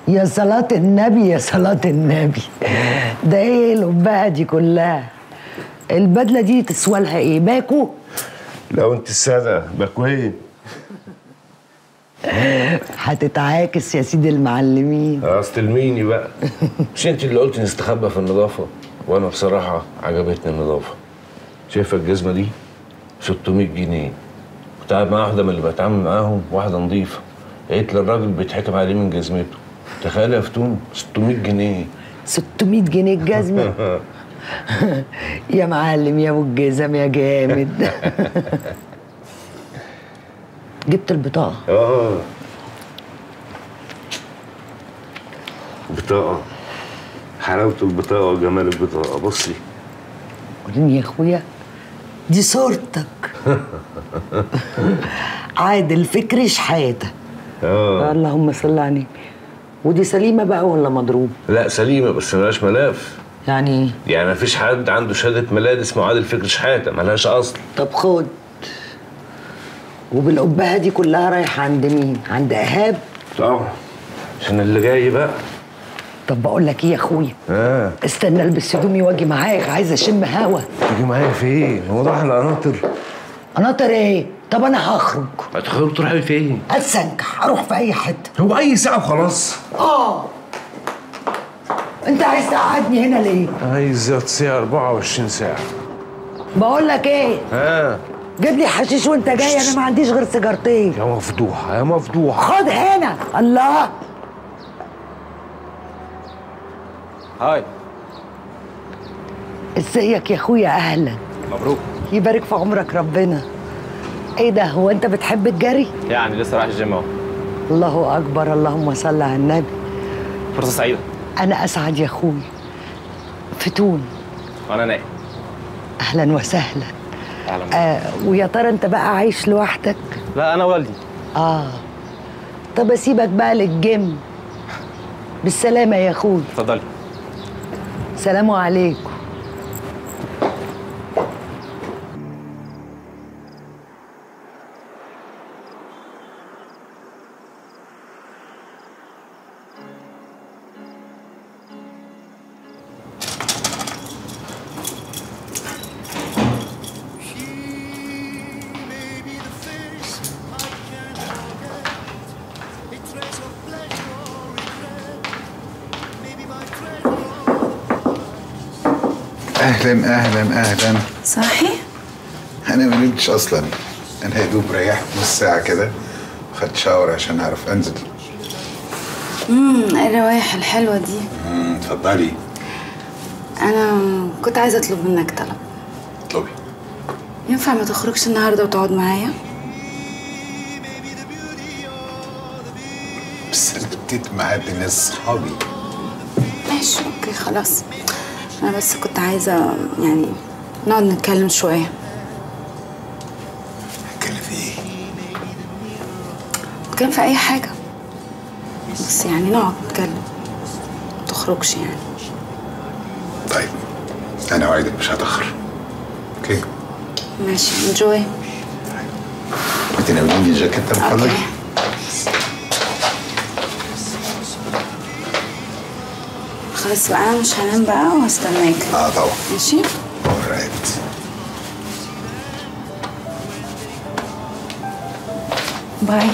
يا صلاة النبي يا صلاة النبي، ده ايه القبعة دي كلها؟ البدلة دي تسوى لها ايه؟ باكو؟ لو انت السادة باكوين. هتتعاكس يا سيدي المعلمين. استلميني بقى. مش انت اللي قلت نستخبى في النظافة؟ وانا بصراحة عجبتني النظافة. شايفة الجزمة دي؟ 600 جنيه. كنت قاعد مع واحدة من اللي بتعامل معاهم، واحدة نظيفة. قالت لي الراجل بيتحكم عليه من جزمته. تخيل يا فتون 600 جنيه. 600 جنيه الجزمة؟ يا معلم يا ابو الجزم يا جامد. جبت البطاقة؟ بطاقة. حلاوة البطاقة وجمال البطاقة. بصي وريني يا اخويا، دي صورتك. عادل فكري شحاتة. اللهم صل على النبي. ودي سليمة بقى ولا مضروب؟ لا سليمة بس ملهاش ملف. يعني ايه؟ يعني مفيش حد عنده شهادة ميلاد اسمه عادل فكري شحاتة، ملهاش أصل. طب خد. وبالقبهة دي كلها رايحة عند مين؟ عند إيهاب؟ طبعا عشان اللي جاي بقى. طب بقول لك ايه يا اخويا؟ استنى البس هدومي واجي معاك، عايزه اشم هوا. تيجي معايا فين؟ هو راح القناطر؟ قناطر ايه؟ طب انا هخرج. هتخرج تروحي فين؟ اتسنكح، اروح في اي حته. هو اي ساعه وخلاص؟ انت عايز تقعدني هنا ليه؟ عايزه تصيع 24 ساعه. بقول لك ايه؟ جيب لي حشيش وانت جاي، انا ما عنديش غير سيجارتين. يا مفضوحه يا مفضوحه. خد هنا. الله. هاي. ازيك يا اخويا؟ اهلا. مبروك. يبارك في عمرك ربنا. ايه ده، هو انت بتحب الجري؟ يعني لسه رايح الجيم اهو. الله اكبر، اللهم صل على النبي. فرصه سعيده. انا اسعد يا اخويا. فتون. وانا نايم. اهلا وسهلا. اهلا. ويا ترى انت بقى عايش لوحدك؟ لا انا والدي. طب اسيبك بقى للجيم. بالسلامه يا اخويا. اتفضلي. سلام عليكم. اهلا اهلا اهلا. صاحي؟ انا ما نمتش اصلا، انا يا دوب ريحت نص ساعه كده وخدت شاور عشان اعرف انزل. الروايح الحلوه دي. اتفضلي. انا كنت عايزه اطلب منك طلب. اطلبي. ينفع ما تخرجش النهارده وتقعد معايا؟ بس انا ابتديت معاد الناس صحابي. ماشي اوكي خلاص. انا بس كنت عايزه يعني نقعد نتكلم شويه. نتكلم في ايه؟ نتكلم في اي حاجه، بس يعني نقعد نتكلم، ما تخرجش يعني. طيب انا اوعدك مش هتاخر. اوكي ماشي. انجوي. بتناوليني الجاكيت من فضلك؟ خلاص بقى انا مش هنام بقى وهستناك. طبعا. ماشي. alright. باي.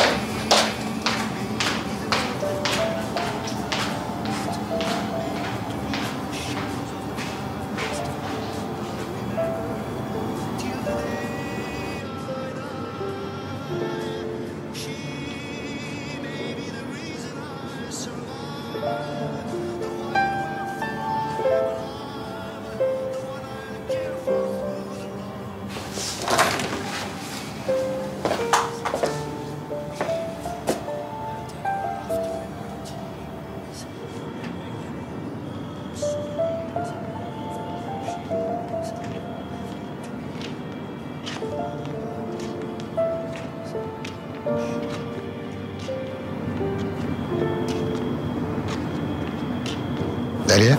داليا؟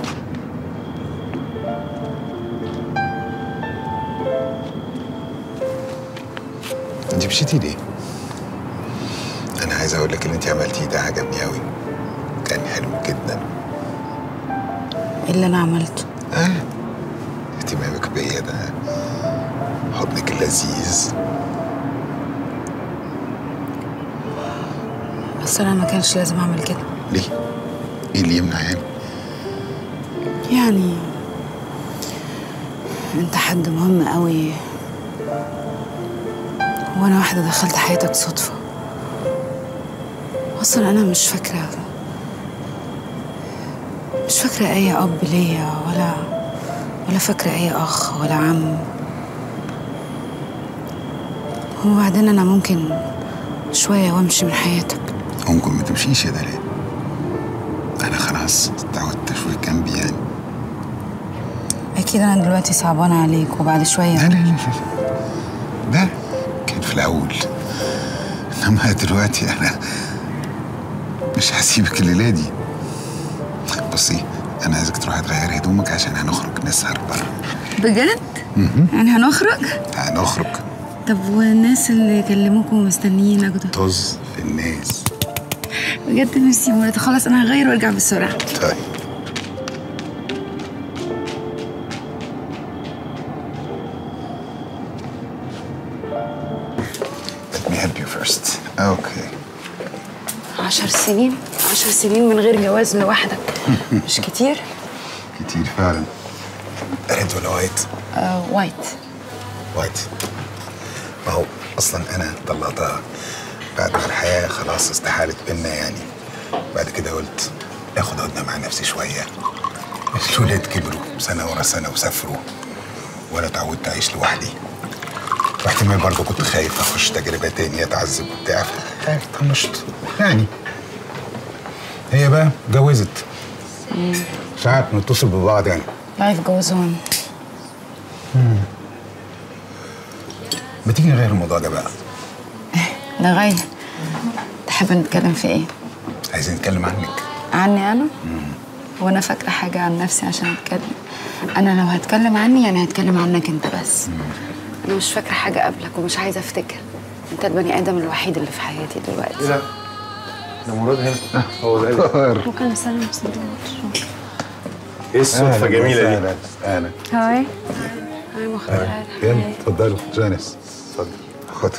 انت مشيتي ليه؟ انا عايز اقول لك اللي انت عملتيه ده عجبني قوي. جدا. ايه اللي انا عملته؟ اهتمامك بيا ده، حضنك اللذيذ. بس انا ما كانش لازم اعمل كده. ليه؟ ايه اللي يمنع يعني انت حد مهم قوي، وانا واحده دخلت حياتك صدفه. اصلا انا مش فاكره اي اب ليا، ولا فاكره اي اخ ولا عم. وبعدين انا ممكن شويه وامشي من حياتك. ممكن ما تمشيش يا دلال، انا خلاص اتعودت شويه جنبي يعني. اكيد انا دلوقتي صعبانه عليك، وبعد شويه لا ده كان في الاول، انما دلوقتي انا مش هسيبك الليله دي. بصي انا عايزك تروحي تغيري هدومك عشان هنخرج نسهر بره. بجد؟ يعني هنخرج؟ هنخرج. طب والناس اللي كلموكوا مستنيين اجدر؟ طز في الناس. بجد ميرسي يا مراد. خلاص انا هغير وارجع بسرعه. طيب. Let me help you first. Okay. 10 سنين من غير جواز لوحدك. مش كتير؟ كتير فعلا. ريد ولا وايت؟ وايت. ما هو اصلا انا طلقتها بعد ما الحياه خلاص استحالت بينا يعني. بعد كده قلت اخد هدنه مع نفسي شويه. الولاد كبروا سنه ورا سنه وسافروا، وانا اتعودت اعيش لوحدي. واحتمال برضه كنت خايف اخش تجربه تانية اتعذب وبتاع، طنشت يعني. هي بقى اتجوزت. ساعات نتصل ببعض يعني. لايف جوز اون. ما تيجي نغير الموضوع ده بقى؟ نغير. تحب نتكلم في ايه؟ عايزين نتكلم عنك. عني انا؟ وانا فاكره حاجه عن نفسي عشان اتكلم؟ انا لو هتكلم عني يعني هتكلم عنك انت بس. انا مش فاكره حاجه قبلك ومش عايزه افتكر. انت البني ادم الوحيد اللي في حياتي دلوقتي. ايه ده مراد هنا. هو ده ممكن نسلم سندوتش؟ ايه الصدفه الجميله دي؟ اهلا. هاي مختار. يلا اتفضلوا. جانس اتفضل خد.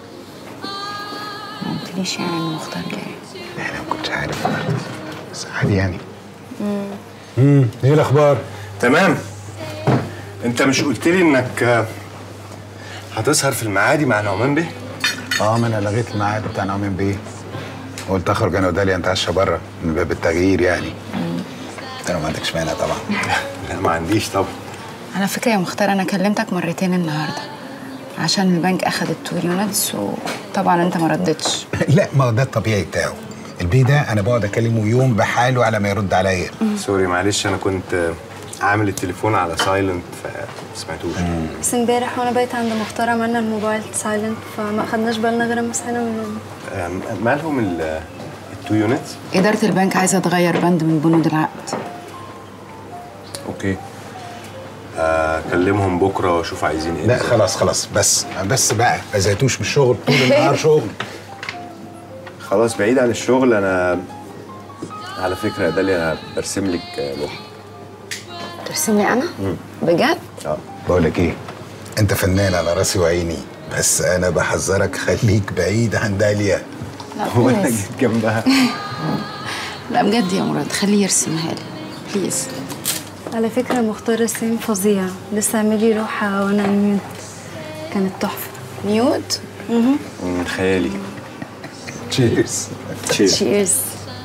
ما قلتليش يعني ان مختار جاي؟ انا ما كنتش عارف بس عادي يعني. ايه الاخبار؟ تمام. انت مش قلت لي انك هتسهر في المعادي مع نعمان بيه؟ ما انا لغيت الميعاد بتاع نعمان بيه. قلت اخرج انا وداليا نتعشى بره من باب التغيير يعني. انت ما عندكش مانع طبعا؟ لا ما عنديش طبعا. على فكره يا مختار انا كلمتك مرتين النهارده عشان البنك اخد التور يونتس، وطبعا انت ما ردتش. لا ما هو ده الطبيعي بتاعه. البيه ده انا بقعد اكلمه يوم بحاله على ما يرد عليا. سوري معلش انا كنت عامل التليفون على سايلنت فسمعتوش. بس امبارح وانا بايت عند مختار عملنا الموبايل سايلنت فما اخدناش بالنا غير اما صحينا من النوم. مالهم التو يونتس؟ اداره البنك عايزه تغير بند من بنود العقد. اوكي. اكلمهم بكره واشوف عايزين ايه. لا خلاص بس بقى ما زهقتوش من الشغل طول النهار شغل. خلاص بعيد عن الشغل. انا على فكره يا داليا انا برسم لك لوحه. ترسم لي انا؟ بجد؟ بقول لك ايه، انت فنان على راسي وعيني، بس انا بحذرك خليك بعيد عن داليا. لا هو انا جيت جنبها. لا بجد يا مراد خليه يرسمها لي بليز. على فكرة مختار رسام فظيع، لسه عاملي لوحة وانا نيوت كانت تحفة. نيوت؟ من خيالي. تشيرز. تشيرز.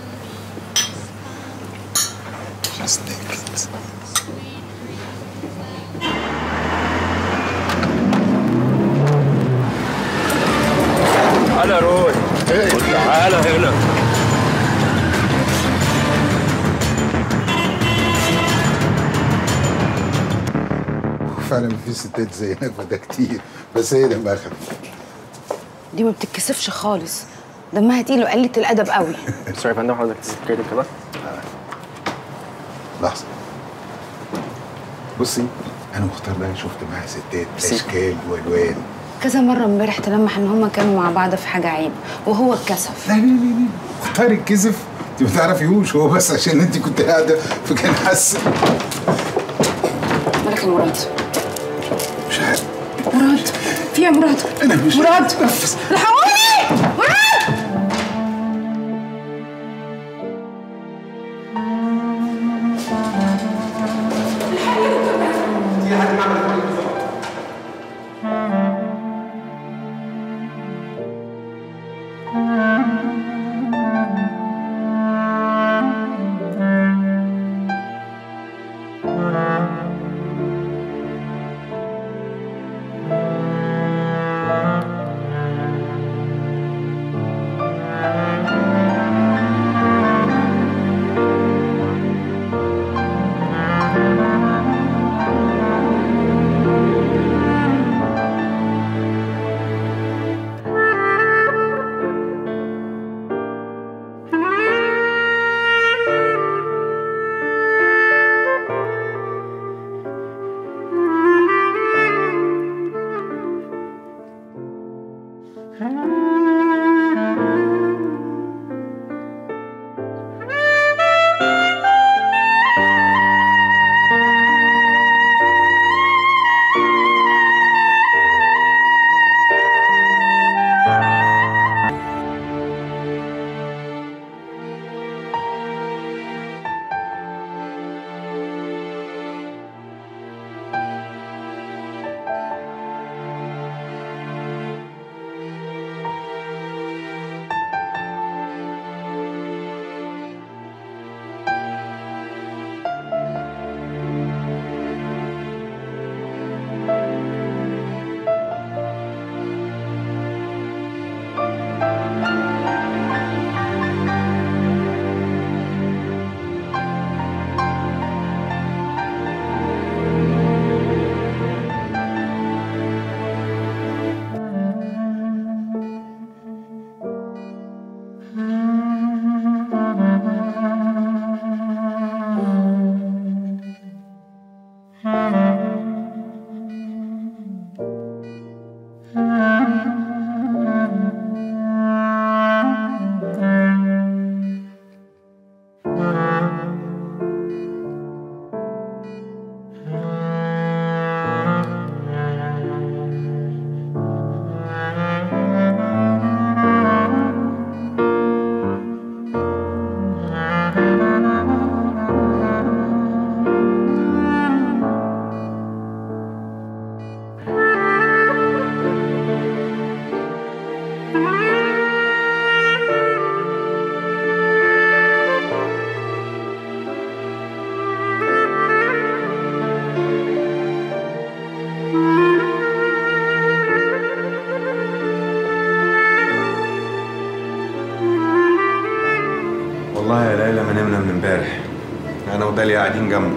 تعالى روي. تعالى هنا. فعلا في ستات زينا فده كتير، بس هي دمها خفيف. دي ما بتتكسفش خالص، دمها تقيل وقلة الادب قوي. سوري يا فندم حضرتك تسكري كده. لحظه. بصي انا مختار ده شفت معاه ستات اشكال والوان كذا مرة امبارح تلمح ان هما كانوا مع بعض في حاجة عيب وهو اتكسف. لا مختار الكسف انت ما تعرفيهوش، هو بس عشان انت كنت قاعده فكان حاسس. مالك يا مراد؟ مش عارف. مراد في يا مراد؟ انا مش مراد نفس. الحقوني مراد. والله يا ليلى ما نمنا من امبارح، انا وداليا قاعدين جنبه.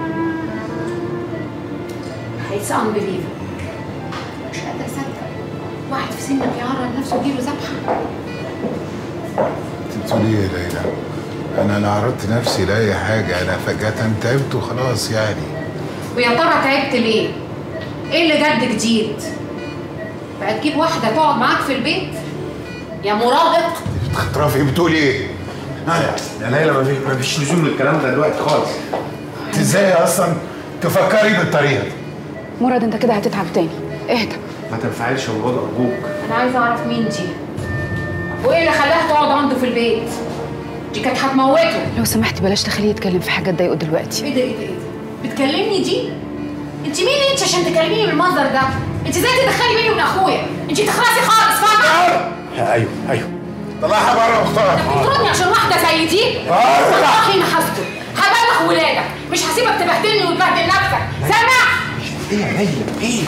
It's unbelievable. مش قادرة أصدق واحد في سنك يعرض نفسه ويجيله ذبحة. انت بتقولي ايه يا ليلى؟ انا لا عرضت نفسي لاي حاجه، انا فجاه تعبت وخلاص يعني. ويا ترى تعبت ليه؟ ايه اللي جد جديد؟ بقى تجيب واحدة تقعد معاك في البيت؟ يا مراهق. بتخطرفي بتقولي ايه؟ يا ليلى ما فيش لزوم للكلام ده دلوقتي خالص. انت ازاي اصلا تفكري بالطريقه دي؟ مراد انت كده هتتعب تاني، اهدى. ما تنفعلش يا مراد ارجوك. أنا عايزة أعرف مين دي؟ وإيه اللي خلاها تقعد عنده في البيت؟ دي كانت هتموته. لو سمحتي بلاش تخليه يتكلم في حاجه تضايقه دلوقتي. إيه ده إيه ده إيه ده؟ بتكلمني دي؟ أنت مين أنت عشان تكلميني بالمنظر ده؟ أنت إزاي تدخلي بيني وبين أخويا؟ أنت تخلصي خالص فاهمة؟ ايوه طلعها بره يا مختار. أنت بتطردني عشان واحدة زي دي؟ والله ما هسكت، هبلغ ولادك، مش هسيبك تبهدلني وتبهدل نفسك، سامع؟ ايه يا ليلى ايه؟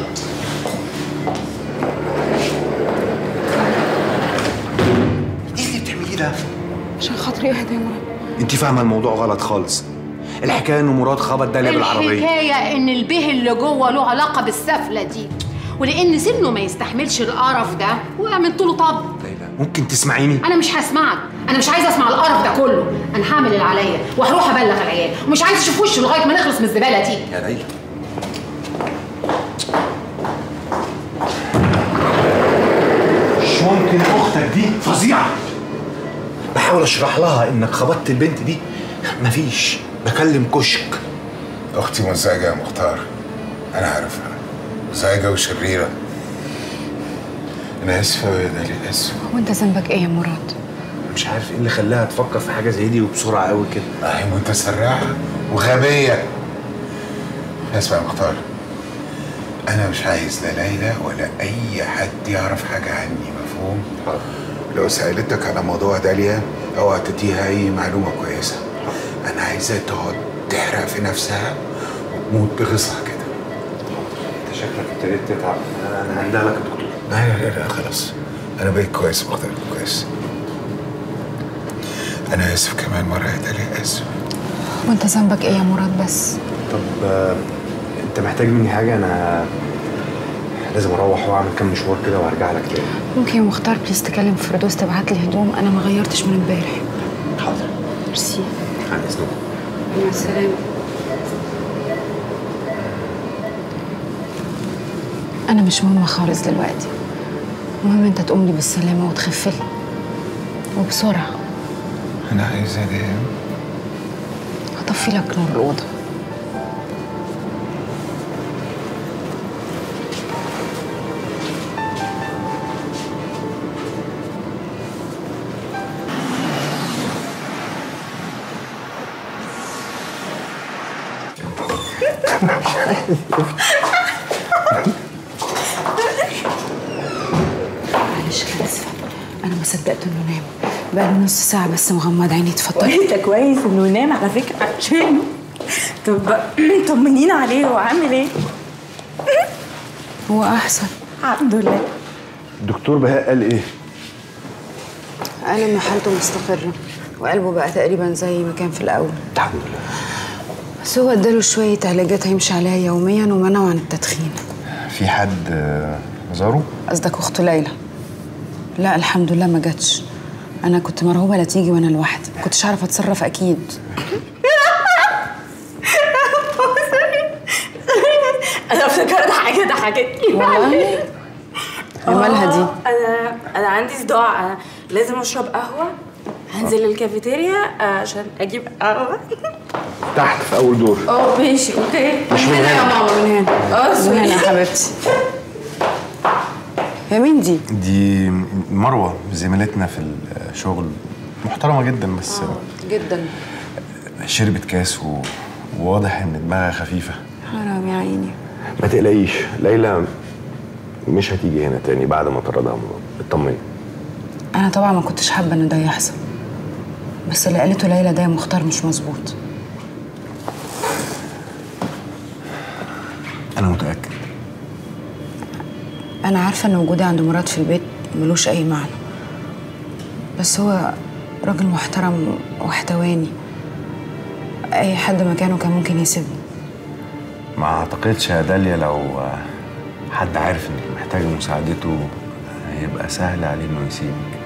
ايه اللي بتعمليه ده؟ عشان خاطري اهدى يا مراد. انت فاهمه الموضوع غلط خالص. الحكايه ان مراد خبط داليا بالعربيه. الحكايه ان البه اللي جوه له علاقه بالسفله دي، ولان سنه ما يستحملش القرف ده وعملت له طب. ليلى ممكن تسمعيني؟ انا مش هسمعك، انا مش عايزه اسمع القرف ده كله، انا هعمل اللي عليا وهروح ابلغ العيال ومش عايزه اشوف وشه لغايه ما نخلص من الزباله دي. يا ليلى مش ممكن، اختك دي فظيعه. بحاول بحاول اشرح لها انك خبطت البنت دي، مفيش، بكلم كشك. اختي مزعجه يا مختار، انا عارفها، مزعجه وشريره. انا اسف يا داليا، اسف. هو انت ذنبك ايه يا مراد؟ مش عارف ايه اللي خلاها تفكر في حاجه زي دي وبسرعه قوي كده. هي متسرعه وغبيه. اسمع يا مختار، انا مش عايز لا ليلى ولا اي حد يعرف حاجه عني، مفهوم؟ لو سالتك على موضوع داليا اوعى تديها اي معلومه كويسه. انا عايزاها تقعد تحرق في نفسها وتموت بغصها كده. انت شكلك ابتديت تتعب. انا هندهلك يا دكتور. لا خلاص، انا بقيت كويس يا مختار، كويس. انا اسف كمان مره يا داليا، اسف. وانت ذنبك ايه يا مراد بس؟ طب انت محتاج مني حاجه؟ انا لازم اروح واعمل كام مشوار كده وهرجع لك تاني. ممكن يا مختار بليز تكلم فردوس تبعت لي هدوم، انا ما غيرتش من امبارح. حاضر. ميرسي. عن اذنك. مع السلامه. انا مش مهمه خالص دلوقتي، المهم انت تقوم لي بالسلامه وتخف لي وبسرعه. انا عايزه انام. هطفي لك نور الاوضه. معلش انا اسفه، انا ما صدقت انه نام، بقاله نص ساعه بس مغمض عيني. اتفضل. انت كويس انه نام على فكره عشانه. طب طمنينا عليه، هو عامل ايه؟ هو احسن الحمد لله. الدكتور بهاء قال ايه؟ قال ان حالته مستقره وقلبه بقى تقريبا زي ما كان في الاول. الحمد لله. بس هو اداله شويه علاجات هيمشي عليها يوميا ومنعه عن التدخين. في حد زاره؟ قصدك اخته ليلى؟ لا الحمد لله ما جاتش. انا كنت مرعوبه لا تيجي وانا لوحدي، ما كنتش عارفه اتصرف اكيد. انا افتكرت حاجه ضحكتني والله. مالها دي؟ انا عندي صداع، انا لازم اشرب قهوه. هنزل الكافيتيريا عشان اجيب قهوه. تحت في اول دور. ماشي اوكي. مش من هنا يا ماما، من هنا. من هنا يا حبيبتي. يا مين دي؟ دي مروه زميلتنا في الشغل، محترمه جدا بس جدا. شربت كاس وواضح ان دماغها خفيفه. حرام يا عيني. ما تقلقيش، ليلى مش هتيجي هنا تاني بعد ما طردها. اطمني. انا طبعا ما كنتش حابه ان ده يحصل، بس اللي قالته ليلى ده يا مختار مش مظبوط. انا متاكد. انا عارفه ان وجودي عند مراد في البيت ملوش اي معنى، بس هو راجل محترم واحتواني. اي حد مكانه كان ممكن يسيبني. ما اعتقدش يا داليا لو حد عارف انك محتاجه مساعدته هيبقى سهل عليه انه يسيبك.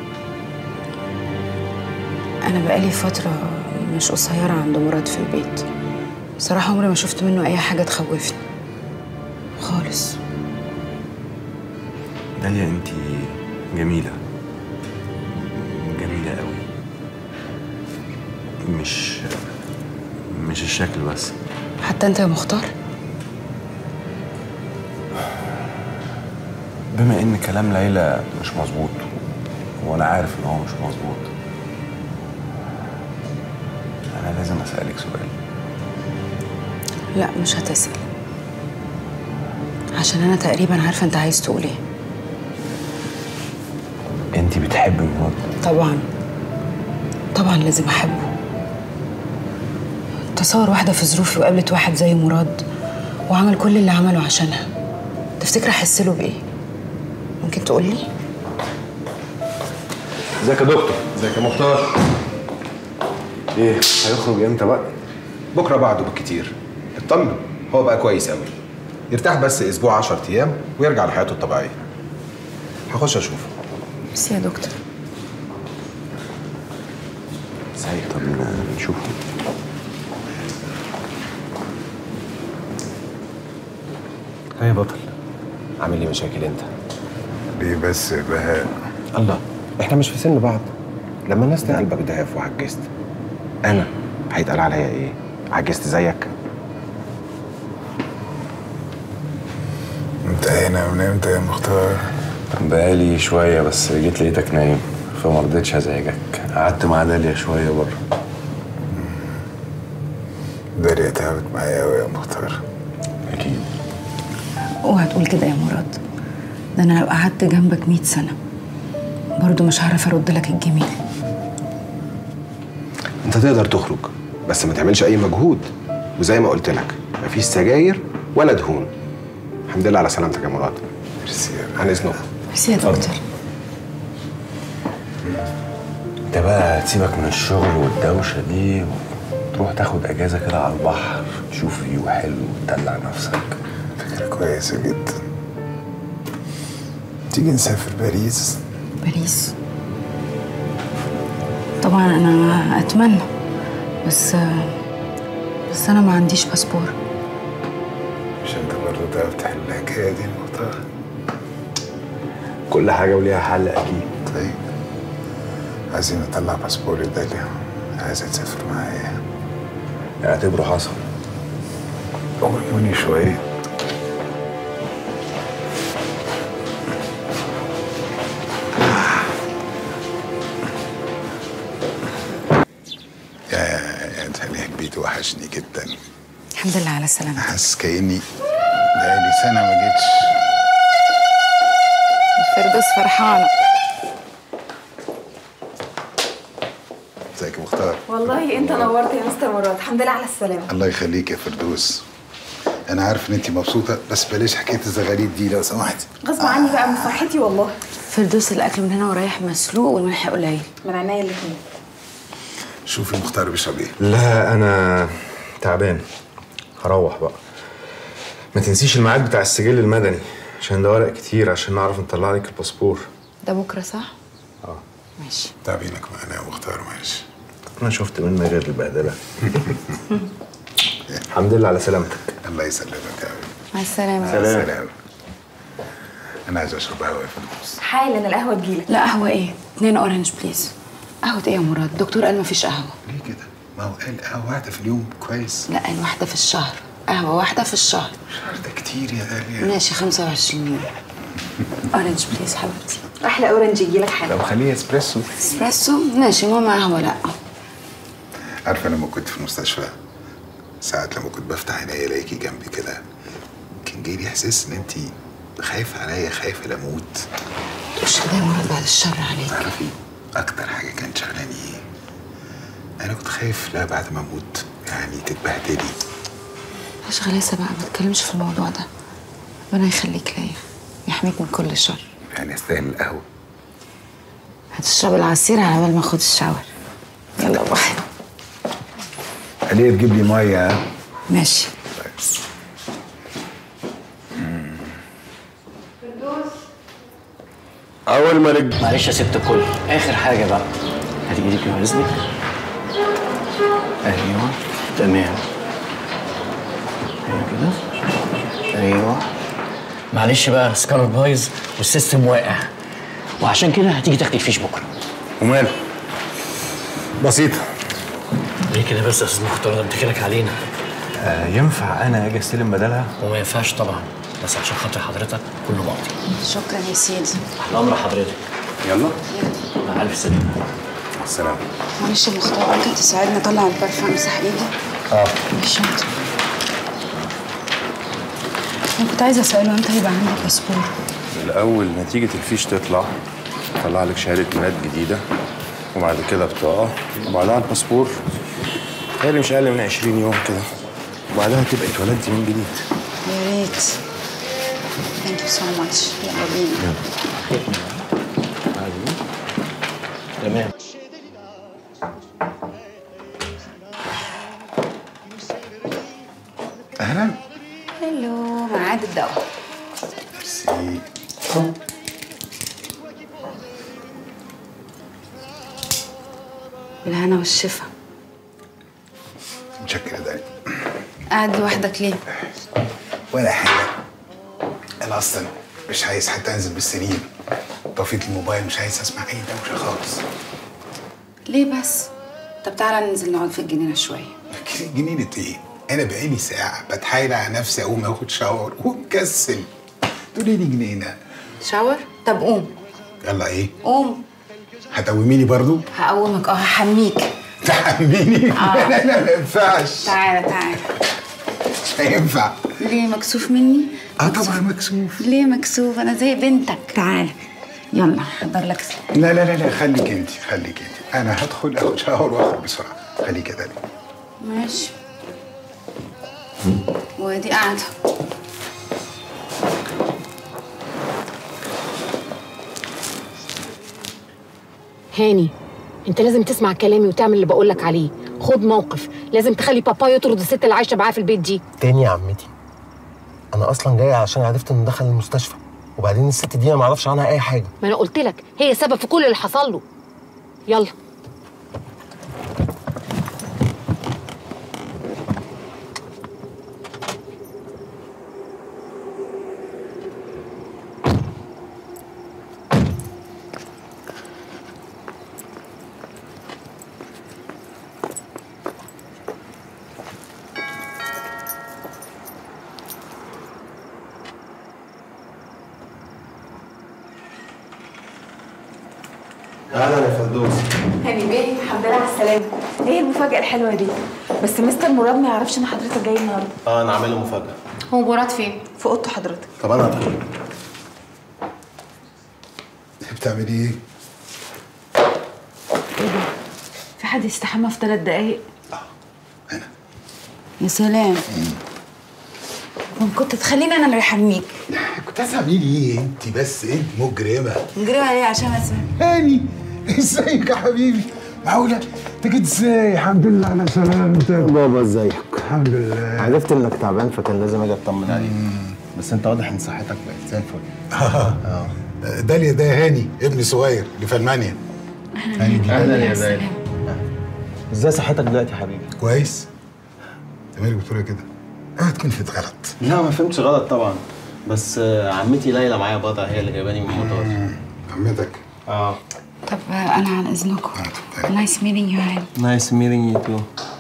انا بقالي فتره مش قصيره عند مراد في البيت، بصراحه عمري ما شفت منه اي حاجه تخوفني خالص. داليا انت جميله، جميله قوي. مش الشكل بس. حتى انت يا مختار. بما ان كلام ليلى مش مظبوط وانا عارف ان هو مش مظبوط، انا لازم اسالك سؤال. لا مش هتسال، عشان انا تقريبا عارفه انت عايز تقول ايه. انت بتحبي مراد؟ طبعا طبعا لازم احبه. تصور واحده في ظروفي وقابلت واحد زي مراد وعمل كل اللي عمله عشانها، تفتكر احس له بايه؟ ممكن تقول لي؟ ازيك يا دكتور؟ ازيك يا مختار؟ ايه هيخرج امتى بقى؟ بكره بعده بالكتير. اطمن، هو بقى كويس قوي. يرتاح بس اسبوع 10 ايام ويرجع لحياته الطبيعيه. هخش اشوفه. بس يا دكتور. سعيد. طب نشوفه. يا بطل، عامل لي مشاكل انت؟ ليه بس يا بهاء؟ الله، احنا مش في سن بعض. لما الناس تلاقي قلبك ضعف وعجزت، انا هيتقال عليا ايه؟ عجزت زيك؟ انت هنا من امتى يا مختار؟ بقالي شوية بس جيت لقيتك نايم فما رضيتش ازعجك. قعدت مع داليا شوية بره. داليا تعبت معايا قوي يا مختار. اكيد. اوعى تقول كده يا مراد، ده انا لو قعدت جنبك 100 سنة برضه مش هعرف ارد لك الجميل. انت تقدر تخرج بس ما تعملش اي مجهود، وزي ما قلت لك مفيش سجاير ولا دهون. الحمد لله على سلامتك يا مراد. ميرسي. عن اذنك. ميرسي يا دكتور. انت بقى تسيبك من الشغل والدوشة دي وتروح تاخد اجازة كده على البحر، تشوف فيو حلو وتدلع نفسك. فكرة كويسة جدا. تيجي نسافر باريس؟ باريس؟ طبعا انا اتمنى، بس انا ما عنديش باسبور. مش انت برضه تعرف تحل الحكاية دي مختار؟ كل حاجة وليها حل أكيد. طيب عايزين نطلع باسبور لداليا، عايزة تسافر معايا. اعتبره حصل. أمروني شوية. يا داليا البيت وحشني جدا. الحمد لله على السلامة. حاسس كأني بقالي سنة ما جيتش. الفردوس فرحانة. ازيك يا مختار؟ والله انت نورت يا مستر مراد، الحمد لله على السلامه. الله يخليك يا فردوس. انا عارف ان انت مبسوطه بس بلاش حكايه الزغاريد دي لو سمحتي. غصب عني بقى من فرحتي والله. فردوس الاكل من هنا ورايح مسلوق والملح قليل. من عينيا الاثنين. شوفي مختار بيشرب ايه؟ لا أنا تعبان، هروح بقى. ما تنسيش الميعاد بتاع السجل المدني عشان ده ورق كتير عشان نعرف نطلع لك الباسبور. ده بكرة صح؟ اه ماشي. تعبينك معانا يا مختار. ماشي. أنا شفت منك غير البهدلة. الحمد لله على سلامتك. الله يسلمك يا حبيبي. مع السلامة. سلام. انا عايز اشرب قهوه يا فردوس. حالا القهوه تجيلك. لا قهوة ايه؟ 2 اورنج بليز. قهوة ايه يا مراد؟ الدكتور قال مفيش قهوة. ليه كده؟ ما هو قال قهوه واحده في اليوم كويس. لا قال واحدة في الشهر، قهوة واحدة في الشهر. الشهر ده كتير يا داليا. ماشي 25 يوم. اورنج بليز حبيبتي. احلى اورنج يجيلك حالا. لو خليه اسبريسو. اسبريسو؟ ماشي ماما قهوة لا. عارفه لما كنت في المستشفى ساعات لما كنت بفتح عينيا الاقيكي جنبي كده كان جاي لي احساس ان انت خايفه عليا، خايفه لاموت. مش كده يا مراد بعد الشر عليك. تعرفي اكتر حاجه كانت شغلاني ايه؟ انا كنت خايف لا بعد ما اموت يعني تتبهدلي. مش غلاسة بقى، ما تتكلمش في الموضوع ده. ربنا يخليك ليا يحميك من كل شر. يعني استاهل القهوه. هتشرب العصير على بال ما اخد الشاور. يلا باي. خليها تجيب لي ميه. ها؟ ماشي. أول ما رجع. معلش يا ست الكل، آخر حاجة بقى. هتيجي ايديك وإذنك. أيوه تمام. أيوه كده. أيوه. معلش بقى السكانر بايظ والسيستم واقع. وعشان كده هتيجي تاخدي الفيش بكرة. وماله؟ بسيطة. ليه كده بس يا أستاذ مختار؟ ده بتكلك علينا. ينفع أنا أجي أستلم بدلها؟ وما ينفعش طبعا، بس عشان خاطر حضرتك كله ماضي. شكرا يا سيدي. على أمر حضرتك. يلا. مع ألف سلامة. مع السلامة. معلش يا مختار ممكن تساعدني اطلع البرفان امسح ايدي؟ الشنطة. انا كنت عايزة اسأله امتى هيبقى عندي باسبور؟ الأول نتيجة الفيش تطلع طلع لك شهادة ميلاد جديدة وبعد كده بطاقة وبعدها الباسبور. تهيألي مش أقل من 20 يوم كده وبعدها تبقى اتولدتي من جديد. يا ريت. ثانك يو سو ماتش. يلا بينا. تمام. اهلا. هلو، ميعاد الدواء. ميرسي. بالهنا والشفا. متشكر يا داليا. قاعد لوحدك ليه؟ ولا حاجه. انا اصلا مش عايز حتى انزل بالسرير. طفيت الموبايل، مش عايز اسمع اي دوشه خالص. ليه بس؟ طب تعالى ننزل نقعد في الجنينه شويه. جنينة ايه؟ انا بقالي ساعة بتحايل على نفسي اقوم اخد شاور ومكسل. تقولي لي جنينة؟ شاور؟ طب قوم. يلا ايه؟ قوم. هتقوميني برضو؟ هقومك هحميك. تحميني؟ لا لا لا ما ينفعش. تعالى تعالى. مش هينفع. ليه مكسوف مني؟ طبعا مكسوف. ليه مكسوف؟ انا زي بنتك. تعالى يلا حضر لك. لا لا لا لا خليك انت خليك انت، انا هدخل اخد شاور واخرج بسرعة. خليك كده. ماشي. وادي قاعده. هاني، انت لازم تسمع كلامي وتعمل اللي بقولك عليه. خد موقف، لازم تخلي بابا يطرد الست اللي عايشه معاه في البيت دي. تاني يا عمتي، انا اصلا جاي عشان عرفت انه دخل المستشفى، وبعدين الست دي انا ما اعرفش عنها اي حاجه. ما انا قلت لك هي سبب في كل اللي حصل له. يلا. اهلا يا فردوس. هاني بيه، الحمد لله على السلامة. ايه المفاجأة الحلوة دي؟ بس مستر مراد ما يعرفش ان حضرتك جاي النهارده. انا عامل له مفاجأة. هو مراد فين؟ في اوضته حضرتك. طب انا هدخل. بتعملي ايه؟ ايه ده؟ في حد يستحمى في 3 دقايق؟ يا سلام. كنت تخليني انا اللي احميك. كنت هتعملي ايه انت بس؟ انت مجرمة. مجرمة ليه؟ عشان اسمع. هاني ازيك يا حبيبي؟ معقولة؟ انت جيت ازاي؟ الحمد لله على سلامتك. بابا ازيك؟ الحمد لله. عرفت انك تعبان فكان لازم اجي اطمن عليك. بس انت واضح ان صحتك بقت زي الفل. داليا ده هاني ابني صغير اللي في المانيا. اهلا يا داليا. ازاي صحتك دلوقتي يا حبيبي؟ كويس. انت مالك بتقول كده؟ اوعى تكون فهمت غلط. لا ما فهمتش غلط طبعا، بس عمتي ليلى معايا بضع هي اللي جايباني من المطار. عمتك؟ طب انا عن اذنكم. نايس ميتنج يو هاني. نايس ميتنج يو تو.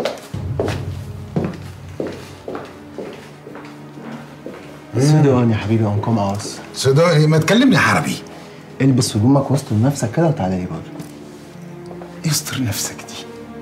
سوداني يا حبيبي اون كوم اوس. سوداني؟ ما تكلمني عربي. البس هدومك واستر نفسك كده وتعالى لي بره. استر نفسك دي.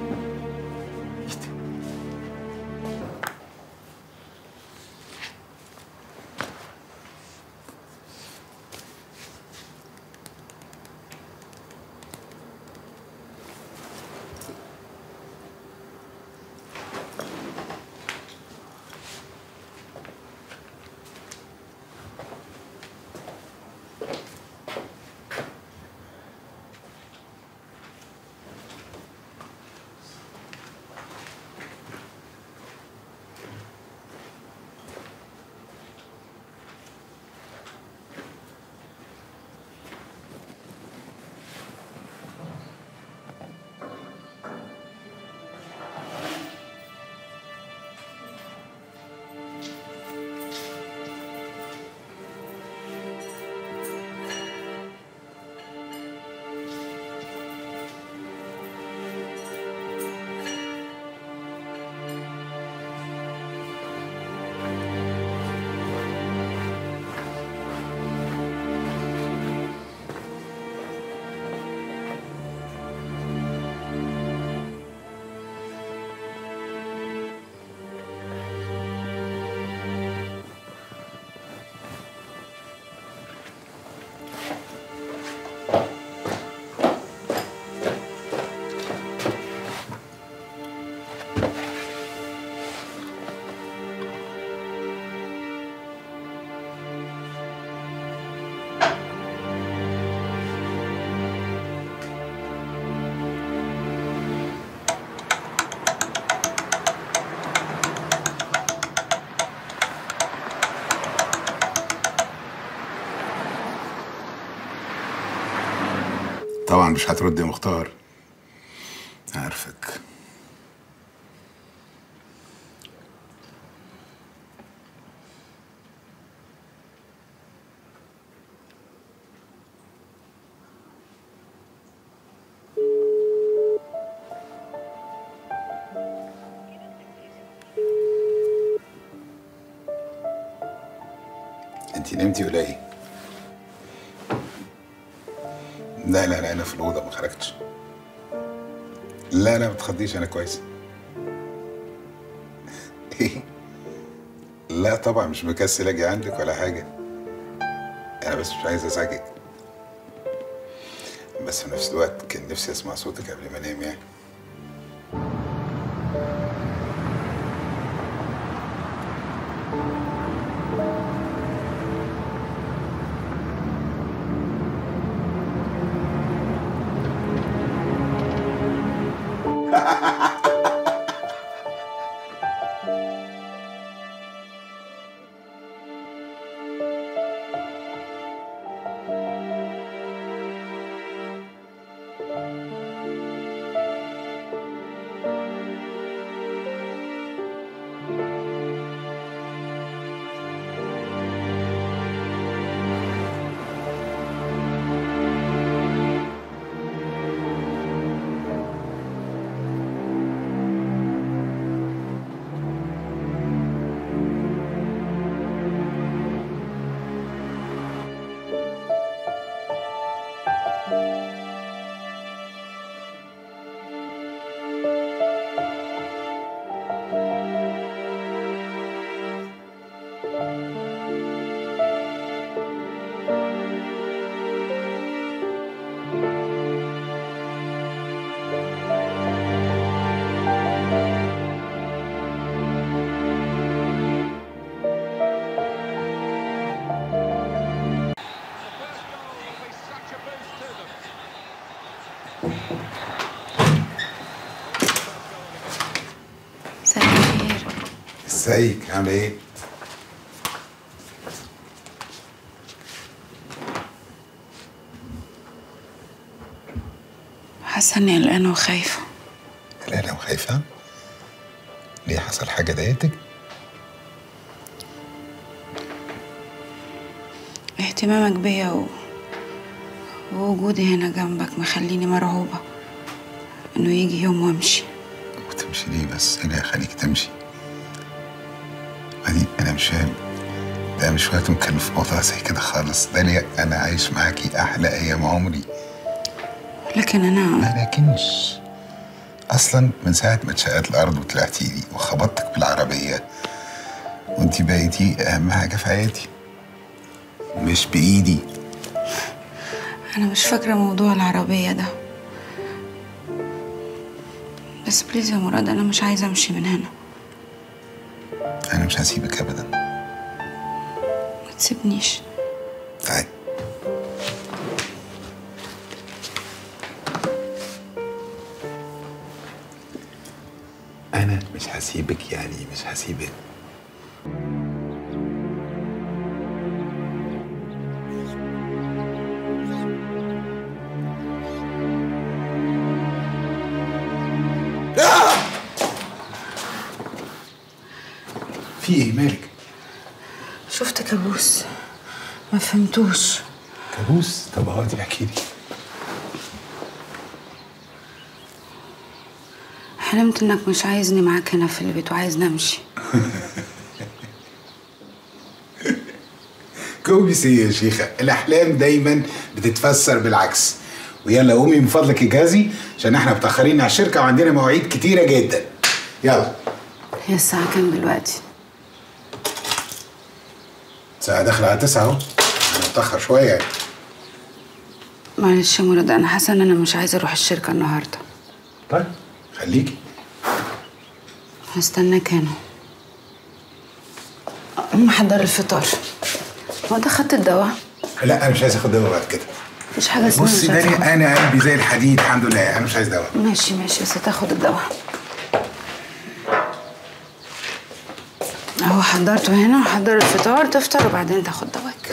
طبعا مش هترد يا مختار، عارفك. انت نمتي ولا ايه؟ لا لا لا، انا في الاوضه ما خرجتش. لا لا ما تخضيش، انا كويس. ايه؟ لا طبعا مش مكسل اجي عندك ولا حاجه، انا بس مش عايز ازعجك، بس في نفس الوقت كان نفسي اسمع صوتك قبل ما انام يعني. ازيك عامله ايه؟ حاسه اني قلقانه وخايفه. قلقانه وخايفه؟ ليه، حصل حاجه ضايقتك؟ اهتمامك بيا ووجودي هنا جنبك مخليني مرعوبه انه يجي يوم وامشي. وتمشي ليه بس؟ ايه اللي هيخليك تمشي؟ بعدين انا مش فاهم، ده مش وقت نتكلم في موضوع زي كده خالص. داليا انا عايش معاكي احلى ايام عمري. لكن انا ما لكنش اصلا من ساعه ما اتشقت الارض وطلعتي لي وخبطتك بالعربيه وانتي بقيتي اهم حاجه في حياتي، مش بايدي. انا مش فاكره موضوع العربيه ده، بس بليز يا مراد انا مش عايزه امشي من هنا. انا مش هسيبك ابدا. ما تسيبنيش. تعالي. انا مش هسيبك، يعني مش هسيبك. في ايه مالك؟ شفت كابوس ما فهمتوش. كابوس؟ طب اقعدي احكي لي. حلمت انك مش عايزني معاك هنا في البيت وعايزني امشي. كوبيس ايه يا شيخه؟ الاحلام دايما بتتفسر بالعكس. ويلا قومي من فضلك اجازي عشان احنا متاخرين على الشركه وعندنا مواعيد كتيره جدا. يلا. هي الساعه كام دلوقتي؟ الساعه داخله على 9 اهو. انا متاخر شويه يعني. معلش يا مراد انا حاسه ان انا مش عايزه اروح الشركه النهارده. طيب خليكي. هستناك هنا. أقوم أحضر الفطار. هو أنت خدت الدواء؟ لا أنا مش عايز آخد دواء بعد كده. مفيش حاجة اسمها بصي داليا أنا قلبي زي الحديد الحمد لله، أنا مش عايز دواء. ماشي ماشي بس تاخد الدواء. أهو حضرته هنا وحضر الفطار تفطر وبعدين تاخد دواك.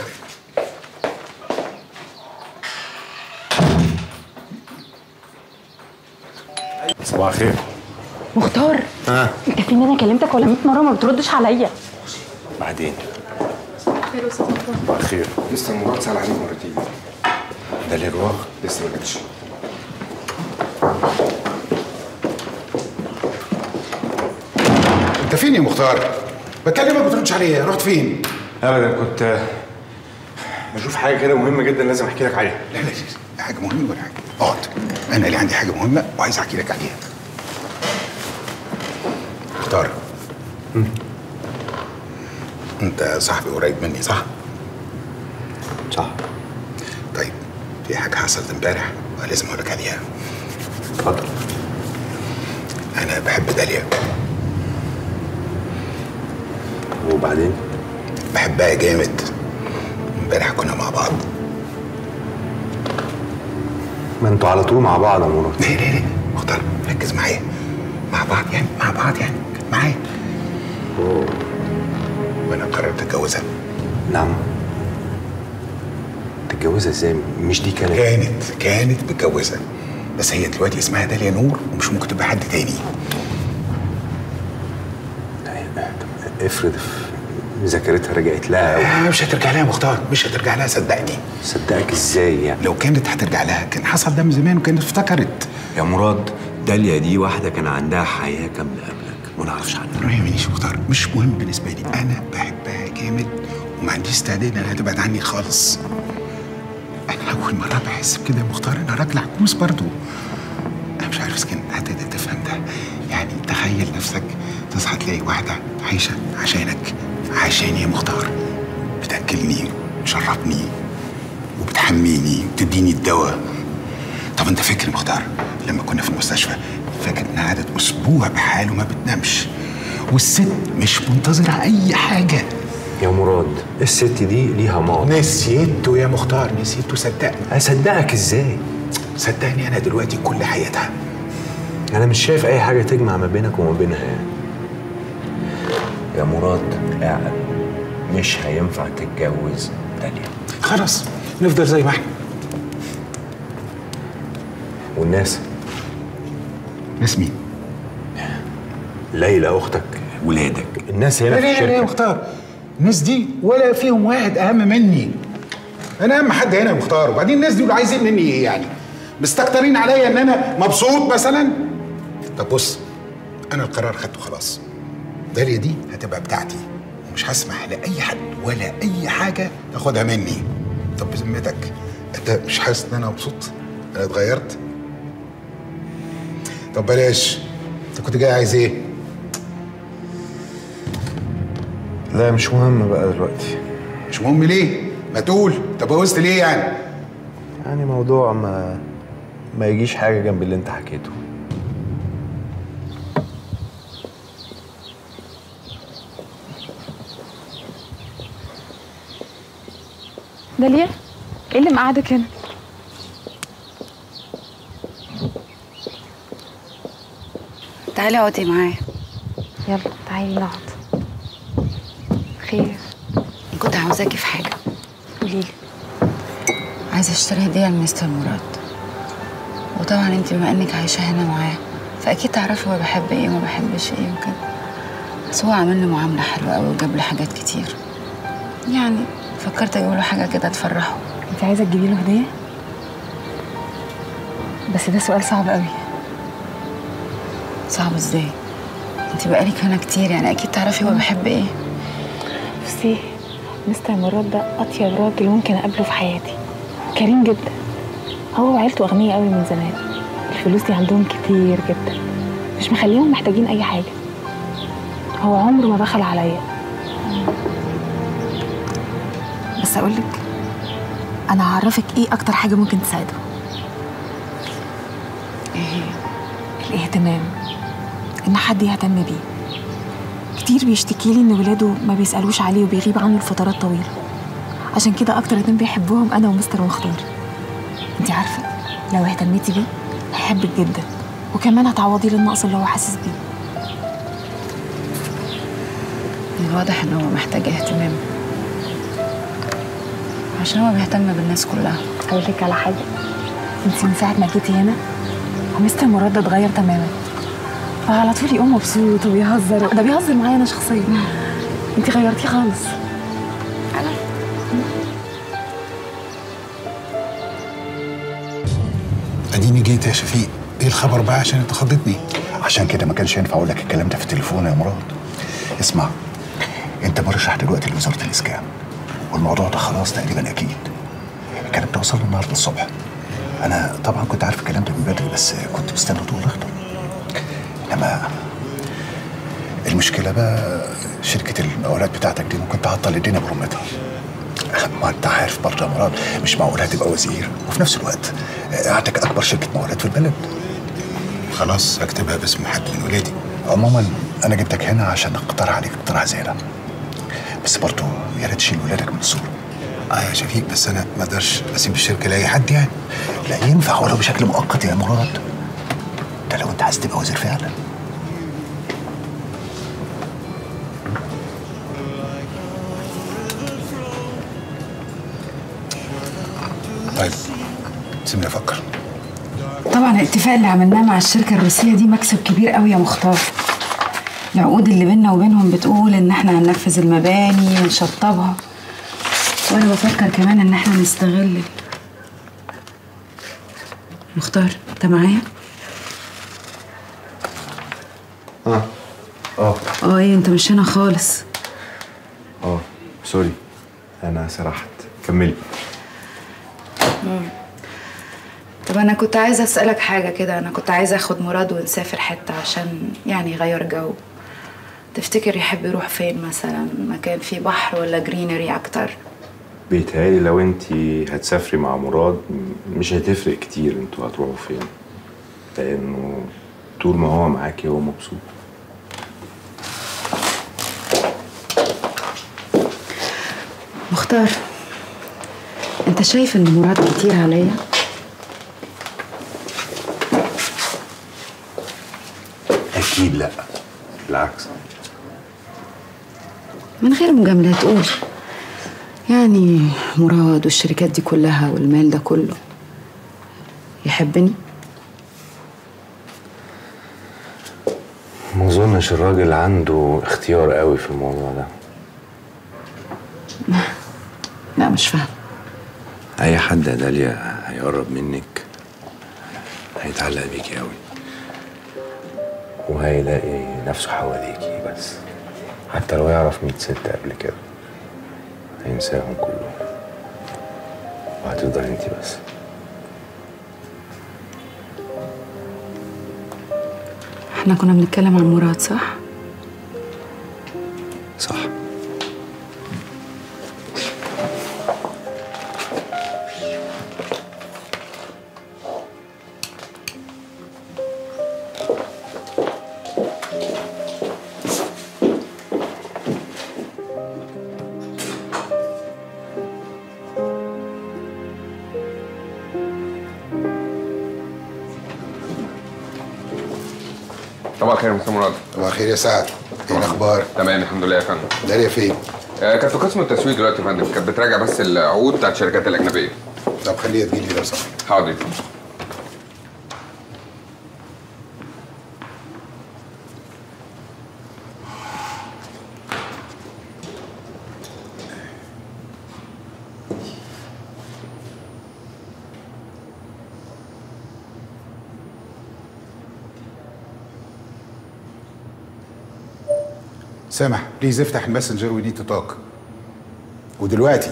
صباح الخير. مختار انت فين؟ انا كلمتك ولا 100 مره ما بتردش عليا. بعدين. خير يا استاذ مختار. صباح الخير. لسه المراد سأل عليك مرتين. ده ليه رواق؟ لسه ما جاتش. أنت فين يا مختار؟ بكلمك ما بتردش عليا، رحت فين؟ ابدا بشوف حاجه كده مهمه جدا لازم احكي لك عليها. لا حاجه مهمه ولا حاجه، اقعد. انا اللي عندي حاجه مهمه وعايز احكي لك عليها. مختار، انت صاحبي قريب مني صح؟ صح. طيب في حاجه حصلت امبارح ولازم اقول لك عليها. اتفضل. انا بحب داليا. وبعدين؟ بحبها جامد. امبارح كنا مع بعض. ما انتوا على طول مع بعض يا مراد. لا مختار ركز معايا. مع بعض يعني كانت معايا. وانا قررت اتجوزها. نعم. تتجوزها ازاي؟ مش دي كانت متجوزه، بس هي دلوقتي اسمها داليا نور ومش ممكن تبقى حد تاني. افرض ذاكرتها رجعت لها مش هترجع لها يا مختار، مش هترجع لها صدقني. صدقك ازاي يعني؟ لو كانت هترجع لها كان حصل ده من زمان وكانت افتكرت. يا مراد داليا دي واحده كان عندها حياه كامله قبلك ما نعرفش عنها. ما يهمنيش مختار، مش مهم بالنسبه لي. انا بحبها جامد وما عنديش استعداد انها تبعد عني خالص. انا اول مره بحس بكده يا مختار. انا راجل عجوز برضو. انا مش عارف اذا كنت هتقدر تفهم ده. يعني تخيل نفسك تصحى تلاقي واحده عايشه عشانك، عشاني يا مختار، بتاكلني وتشربني وبتحميني وتديني الدواء. طب انت فاكر مختار لما كنا في المستشفى، فاكر انها قعدت اسبوع بحاله ما بتنامش والست مش منتظره اي حاجه؟ يا مراد الست دي ليها ماضي. نسيته يا مختار، نسيته صدقني. اصدقك ازاي؟ صدقني انا دلوقتي كل حياتها. انا مش شايف اي حاجه تجمع ما بينك وما بينها يعني. يا مراد قاعد مش هينفع تتجوز داليا. خلاص نفضل زي ما احنا. والناس؟ ناس مين؟ ليلى اختك، ولادك، الناس هنا في الشركه. لا يا مختار، الناس دي ولا فيهم واحد اهم مني. انا اهم حد هنا يا مختار. وبعدين الناس دي عايزين مني ايه يعني؟ مستكترين عليا ان انا مبسوط مثلا؟ طب بص، انا القرار خدته خلاص. داليا دي هتبقى بتاعتي ومش هسمح لاي حد ولا اي حاجه تاخدها مني. طب بذمتك انت مش حاسس ان انا مبسوط؟ انا اتغيرت؟ طب بلاش، انت كنت جاي عايز ايه؟ لا مش مهم بقى دلوقتي. مش مهم ليه؟ ما تقول طب اتجوزت ليه يعني؟ يعني موضوع ما يجيش حاجه جنب اللي انت حكيته. داليا ايه اللي مقعدك هنا؟ تعالي اقعدي معايا. يلا تعالي نقعد. خير؟ كنت عاوزاكي في حاجه. قوليلي. عايزه اشتري هديه لمستر مراد، وطبعا انت بما انك عايشه هنا معاه فاكيد تعرفي هو بحب ايه وما بحبش ايه وكده. بس هو عامل لي معامله حلوه قوي وجاب لي حاجات كتير، يعني فكرت اجيب له حاجه كده تفرحه. انت عايزه تجيبي له هديه؟ بس ده سؤال صعب قوي. صعب ازاي؟ انت بقالك هنا كتير، يعني اكيد تعرفي هو بحب ايه. بصي مستر مراد ده اطيب راجل ممكن اقابله في حياتي، كريم جدا. هو وعيلته اغنياء قوي من زمان، الفلوس دي عندهم كتير جدا، مش مخليهم محتاجين اي حاجه. هو عمره ما بخل عليا. بس اقولك انا هعرفك ايه اكتر حاجه ممكن تساعده. ايه هي؟ الاهتمام، ان حد يهتم بيه. كتير بيشتكي لي ان ولاده ما بيسالوش عليه وبيغيب عنه لفترات طويله، عشان كده اكتر اتنين بيحبوهم انا ومستر مختار. انت عارفه لو اهتميتي بيه هيحبك جدا، وكمان هتعوضي له النقص اللي هو حاسس بيه. من الواضح ان هو محتاج اهتمام عشان هو بيهتم بالناس كلها. اقول لك على حاجه، انت من ساعه ما جيتي هنا ومستر مراد ده اتغير تماما، فعلى طول يقوم مبسوط وبيهزر. ده بيهزر معايا انا شخصيا. انت غيرتيه خالص. انا اديني جيت يا شفيق. ايه الخبر بقى عشان انت خضتني؟ عشان كده ما كانش ينفع اقول لك الكلام ده في التليفون يا مراد. اسمع، انت مرشح دلوقتي لوزاره الاسكان، والموضوع ده خلاص تقريبا اكيد. الكلام ده وصل النهارده الصبح. انا طبعا كنت عارف الكلام ده من بدري، بس كنت مستني طول اخضر. انما المشكله بقى شركه المقاولات بتاعتك دي ممكن تعطل الدنيا برمتها. ما انت عارف برضه يا مراد، مش معقول هتبقى وزير وفي نفس الوقت عندك اكبر شركه مقاولات في البلد. خلاص هكتبها باسم حد من ولادي. عموما انا جبتك هنا عشان اقترح عليك اقتراح زي ده، بس برضه يا ريت تشيل ولادك من الصوره. يا شفيق، بس انا ما اقدرش اسيب الشركه لاي حد يعني. لا ينفع ولو بشكل مؤقت يا مراد، ده لو انت عايز تبقى وزير فعلا. طيب سيبني افكر. طبعا الاتفاق اللي عملناه مع الشركه الروسيه دي مكسب كبير قوي يا مختار. العقود اللي بيننا وبينهم بتقول ان احنا هننفذ المباني ونشطبها، وانا بفكر كمان ان احنا نستغل. مختار انت معايا؟ ايه انت مش هنا خالص. سوري انا سرحت، كملي. طب انا كنت عايزه اسالك حاجه كده. انا كنت عايزه اخد مراد ونسافر حته عشان يعني يغير جو. تفتكر يحب يروح فين مثلا؟ مكان فيه بحر ولا جرينري اكتر؟ بيتهيألي لو انتي هتسافري مع مراد مش هتفرق كتير انتوا هتروحوا فين، لانه طول ما هو معاكي هو مبسوط. مختار، انت شايف ان مراد كتير عليا؟ اكيد لا، بالعكس. من غير مجاملات قول. يعني مراد والشركات دي كلها والمال ده كله يحبني؟ ما اظنش الراجل عنده اختيار قوي في الموضوع ده. لا مش فاهم. اي حد يا داليا هيقرب منك هيتعلق بيكي قوي، وهيلاقي نفسه حواليكي، بس حتى لو يعرف 100 ست قبل كده هينساهم كلهم وهتفضل انتي بس. احنا كنا بنتكلم عن مراد صح؟ صح. صباح الخير يا مستر مراد. صباح الخير يا سعد، ايه الاخبار؟ تمام الحمد لله يا فندم. داليا فين؟ كانت في قسم التسويق دلوقتي يا فندم، كانت بتراجع بس العقود بتاعت الشركات الاجنبيه. طب خليها تجيلي لو سمحت. حاضر. سامح بليز افتح الماسنجر وي نيد تو توك. ودلوقتي.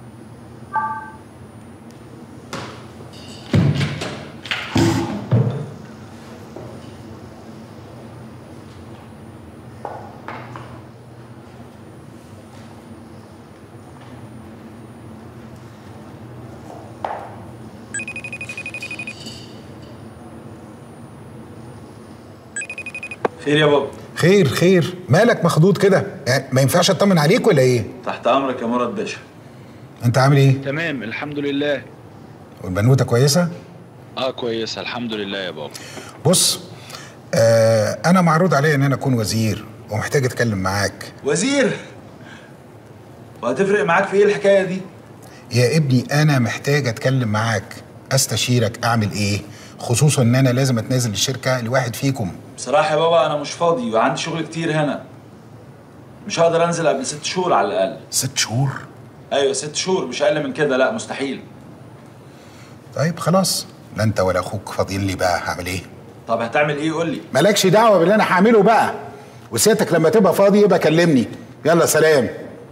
خير يا بابا. خير خير، مالك مخضوض كده؟ يعني ما ينفعش اطمن عليك ولا ايه؟ تحت امرك يا مراد باشا. انت عامل ايه؟ تمام الحمد لله. والبنوته كويسه؟ كويسه الحمد لله يا بابا. بص، انا معروض عليا ان انا اكون وزير ومحتاج اتكلم معاك. وزير؟ وهتفرق معاك في ايه الحكايه دي؟ يا ابني انا محتاج اتكلم معاك، استشيرك اعمل ايه، خصوصا ان انا لازم اتنازل الشركه لواحد فيكم. بصراحه يا بابا انا مش فاضي وعندي شغل كتير هنا، مش هقدر انزل قبل 6 شهور على الاقل. 6 شهور؟ ايوه 6 شهور، مش اقل من كده، لا مستحيل. طيب خلاص، لا انت ولا اخوك فاضيين لي بقى، هعمل ايه؟ طب هتعمل ايه قول لي؟ مالكش دعوه باللي انا هعمله بقى، وسيادتك لما تبقى فاضي يبقى كلمني. يلا سلام.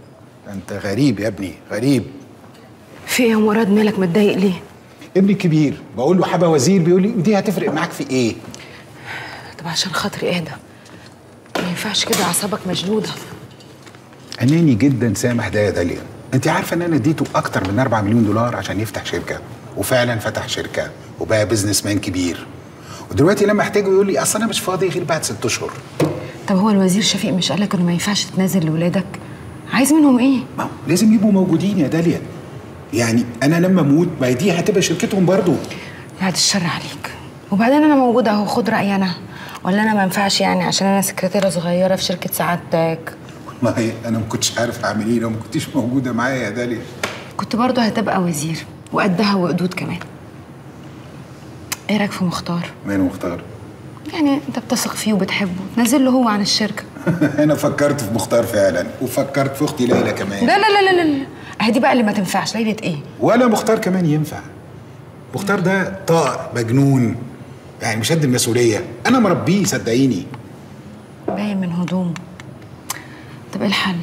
انت غريب يا ابني، غريب. في ايه يا مراد؟ مالك متضايق ليه؟ ابني الكبير بقول له حابه وزير، بيقول لي ودي هتفرق معاك في ايه؟ طب عشان خاطري اهدى، ما ينفعش كده، اعصابك مشدوده. اناني جدا سامح ده يا داليا. انت عارفه ان انا اديته اكتر من 4 مليون دولار عشان يفتح شركه، وفعلا فتح شركه وبقى بيزنس مان كبير. ودلوقتي لما احتاجه يقول لي اصل انا مش فاضي غير بعد 6 اشهر. طب هو الوزير شفيق مش قالك انه ما ينفعش تتنازل لاولادك؟ عايز منهم ايه؟ ما لازم يبقوا موجودين يا داليا. يعني انا لما اموت ما دي هتبقى شركتهم برضو. بعد الشر عليك. وبعدين انا موجوده اهو، خد رايي انا. ولا انا ما ينفعش يعني عشان انا سكرتيره صغيره في شركه سعادتك؟ والله انا ما كنتش عارف اعمل ايه لو ما كنتيش موجوده معايا يا داليا. كنت برضه هتبقى وزير وقدها وقدود كمان. ايه رايك في مختار؟ ماله مختار؟ يعني انت بتثق فيه وبتحبه، تنزل له هو عن الشركه. انا فكرت في مختار فعلا، وفكرت في اختي ليلى كمان. لا لا لا لا لا، اهي دي بقى اللي ما تنفعش. ليلى ايه؟ ولا مختار كمان ينفع. مختار ده طائر مجنون، يعني مش قد المسؤوليه. انا مربيه صدقيني. باين من هدومه. طب ايه الحل؟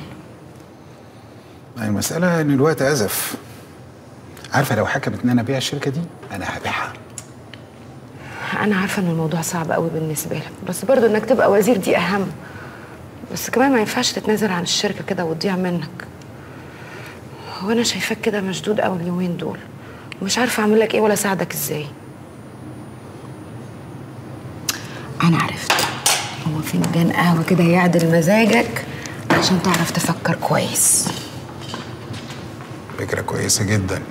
المساله ان الوقت ازف. عارفه لو حكمت ان انا ابيع الشركه دي انا هبيعها. انا عارفه ان الموضوع صعب قوي بالنسبه لك، بس برضه انك تبقى وزير دي اهم. بس كمان ما ينفعش تتنازل عن الشركه كده وتضيع منك. هو انا شايفاك كده مشدود قوي اليومين دول، ومش عارفه اعمل لك ايه ولا اساعدك ازاي. انا عرفت، هو فنجان قهوه كده يعدل مزاجك عشان تعرف تفكر كويس. فكره كويسه جدا.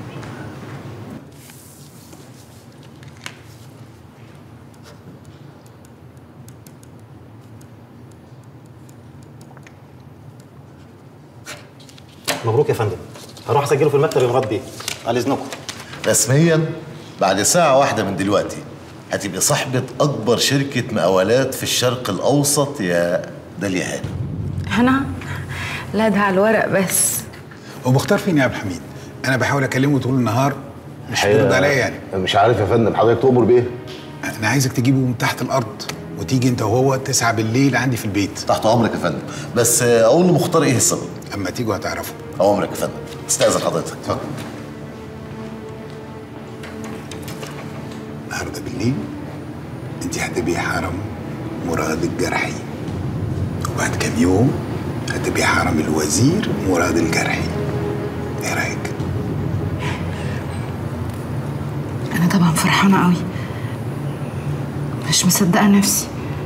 مبروك يا فندم. هروح اسجله في المكتب يا مراد بيه، على اذنكم. رسميا بعد ساعة واحدة من دلوقتي هتبقي صاحبة أكبر شركة مقاولات في الشرق الأوسط يا داليا هانم. هنا؟ لا ده على الورق بس. ومختار فين يا عبد الحميد؟ أنا بحاول أكلمه طول النهار مش بيرد عليا يعني. مش عارف يا فندم، حضرتك تؤمر بإيه؟ أنا عايزك تجيبه من تحت الأرض وتيجي أنت وهو 9 بالليل عندي في البيت. تحت أمرك يا فندم، بس أقول لمختار إيه السبب؟ أما تيجوا هتعرفوا. أمرك يا فندم، استأذن حضرتك. اتفضل. النهارده بالليل انت هتبقي حرم مراد الجرحي، وبعد كام يوم هتبقي حرم الوزير مراد الجرحي. ايه رايك؟ انا طبعا فرحانه قوي، مش مصدقه نفسي.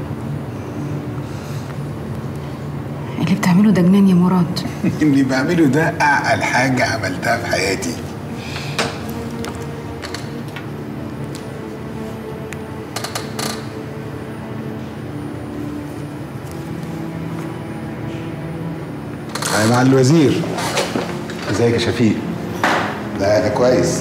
اللي بتعمله ده جنان يا مراد. اللي بعمله ده اعقل حاجه عملتها في حياتي. مع الوزير. ازيك يا شفيق؟ ده كويس.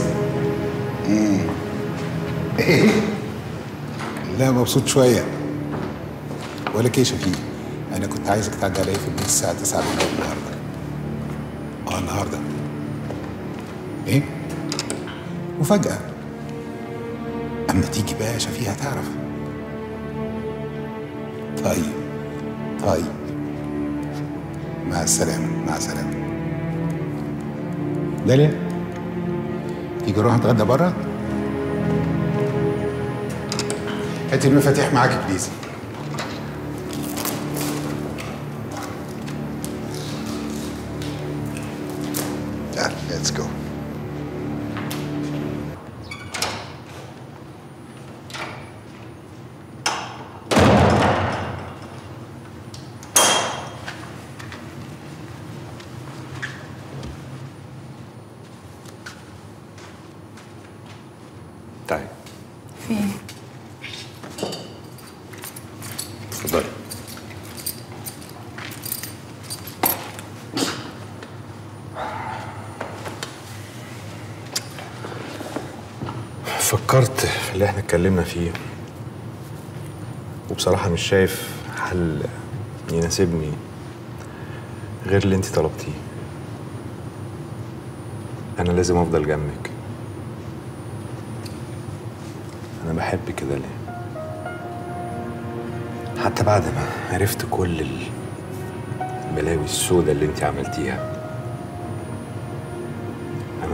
ايه؟ لا مبسوط شويه. بقول لك ايه يا شفيق، انا كنت عايزك تعدي عليا في البيت الساعه 9 بالليل النهارده. النهارده. ايه؟ مفاجاه. اما تيجي بقى يا شفيق هتعرف. طيب مع السلامة. مع السلامة. داليا تيجي نروح نتغدى بره؟ هاتي المفاتيح معاكي بليز. ليتس جو. تعالي. في ايه؟ اتفضلي. فكرت في اللي احنا اتكلمنا فيه، وبصراحة مش شايف حل يناسبني غير اللي انت طلبتيه. انا لازم افضل جنبك. انا بحبك كده ليه؟ حتى بعد ما عرفت كل البلاوي السوداء اللي انت عملتيها،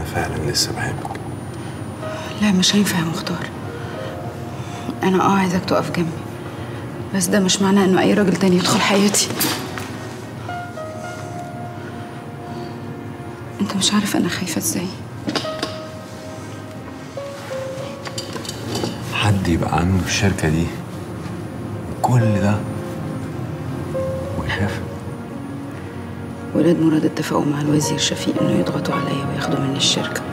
انا فعلا لسه بحبك. لا مش هينفع يا مختار. انا عايزك تقف جنبي، بس ده مش معناه انه اي راجل تاني يدخل حياتي. انت مش عارف انا خايفه ازاي. حد يبقى عنده الشركة دي كل ده ويخاف؟ ولاد مراد اتفقوا مع الوزير شفيق انه يضغطوا عليا وياخدوا مني الشركه.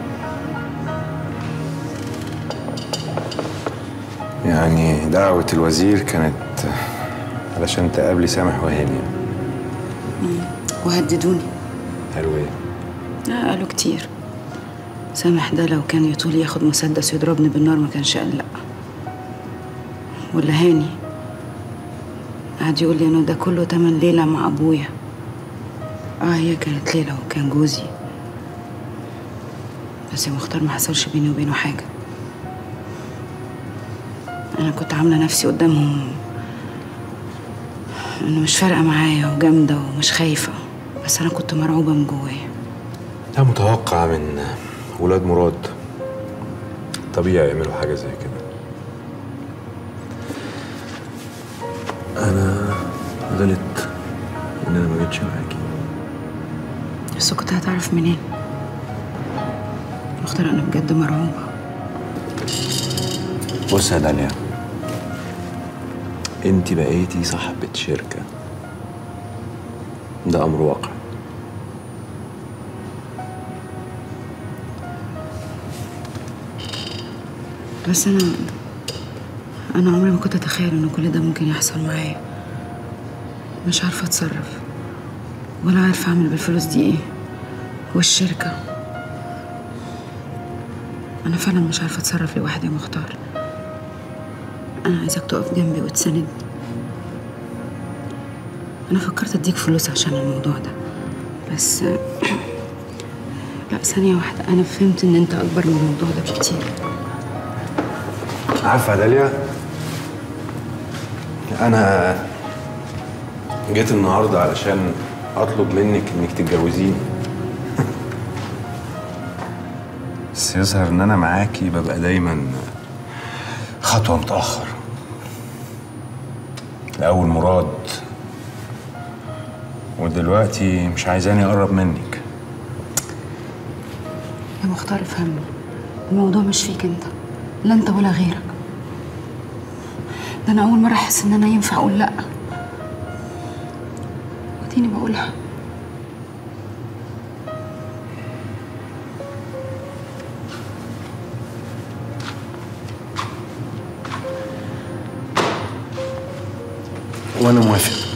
يعني دعوة الوزير كانت علشان تقابلي سامح وهاني؟ وهددوني. قالوا ايه؟ قالوا كتير. سامح ده لو كان يطول ياخد مسدس ويضربني بالنار ما كانش قال لا. ولا هاني قعد يقول لي انه ده كله تمن ليله مع ابويا. هي كانت ليله وكان جوزي، بس يا مختار ما حصلش بيني وبينه حاجه. انا كنت عامله نفسي قدامهم انه مش فارقه معايا وجامده ومش خايفه، بس انا كنت مرعوبه من جوايا. ده متوقع من ولاد مراد، طبيعي يعملوا حاجة زي كده. أنا غلط إن أنا ما جيتش معاكي. بس كنت هتعرف منين؟ مختار أنا بجد مرعوبة. بص يا داليا، انت بقيتي صاحبة شركة، ده أمر واقع. بس أنا عمري ما كنت أتخيل إن كل ده ممكن يحصل معايا. مش عارفة أتصرف ولا عارفة أعمل بالفلوس دي إيه. والشركة أنا فعلا مش عارفة أتصرف لوحدي يا مختار. أنا عايزاك تقف جنبي وتساندني. أنا فكرت أديك فلوس عشان الموضوع ده، بس لا، ثانية واحدة. أنا فهمت إن أنت أكبر من الموضوع ده بكتير. عارفة يا داليا، أنا جيت النهاردة علشان أطلب منك إنك تتجوزيني. بس يظهر إن أنا معاكي ببقى دايما خطوة متأخر. الأول مراد، ودلوقتي مش عايزاني أقرب منك. يا مختار افهمني، الموضوع مش فيك انت، لا انت ولا غيرك. ده انا اول مره احس ان انا ينفع اقول لا، وديني بقولها. وأنا موافق.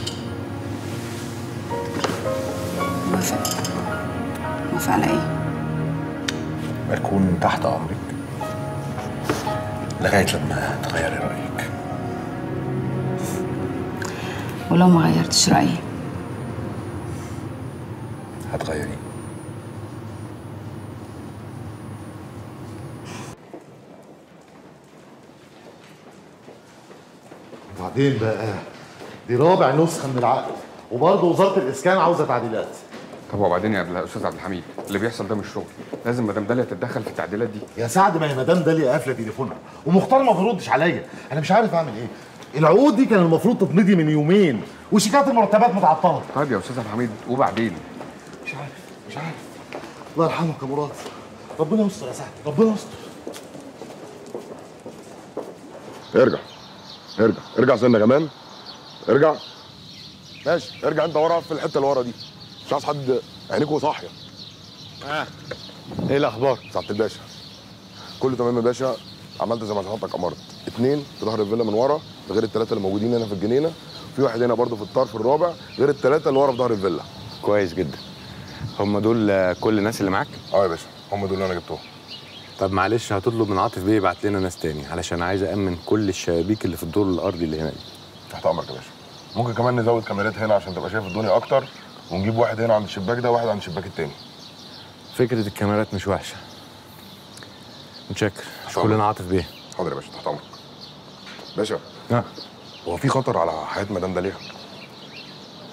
موافق على ايه؟ أكون تحت أمرك لغاية لما تغيري رأيك. ولو ما غيرتش رأيي هتغيري. وبعدين بقى دي رابع نسخة من العقد، وبرضه وزارة الإسكان عاوزة تعديلات. طب وبعدين يا استاذ عبد الحميد، اللي بيحصل ده مش شغل، لازم مدام داليا تتدخل في التعديلات دي. يا سعد، ما هي مدام داليا قافلة تليفونها ومختار ما بيردش عليا، أنا مش عارف أعمل إيه. العقود دي كان المفروض تتمضي من يومين، وشيكات المرتبات متعطلة. طيب يا استاذ عبد الحميد، وبعدين؟ مش عارف. الله يرحمك يا مراد. ربنا يستر يا سعد، ربنا يستر. ارجع سنه كمان. ارجع. ماشي، ارجع انت ورا في الحته اللي ورا دي. مش عايز حد عينيكوا صاحيه. ايه الاخبار؟ سعاده الباشا كله تمام يا باشا. عملت زي ما حضرتك امرت. 2 في ظهر الفيلا من ورا، غير ال3 اللي موجودين هنا في الجنينه. في واحد هنا برضه في الطرف الرابع، غير ال3 اللي ورا في ظهر الفيلا. كويس جدا. هم دول كل الناس اللي معاك؟ اه يا باشا، هم دول اللي انا جبتهم. طب معلش، هتطلب من عاطف بيه يبعت لنا ناس تاني علشان عايز أأمن كل الشبابيك اللي في الدور الأرضي اللي هنا دي. تحت امرك يا باشا. ممكن كمان نزود كاميرات هنا عشان تبقى شايف الدنيا اكتر، ونجيب واحد هنا عند الشباك ده وواحد عند الشباك التاني. فكرة الكاميرات مش وحشة. متشكر. كلنا عاطف بيه. حاضر يا باشا، تحت امرك. باشا، هو في خطر على حياة مدام داليا؟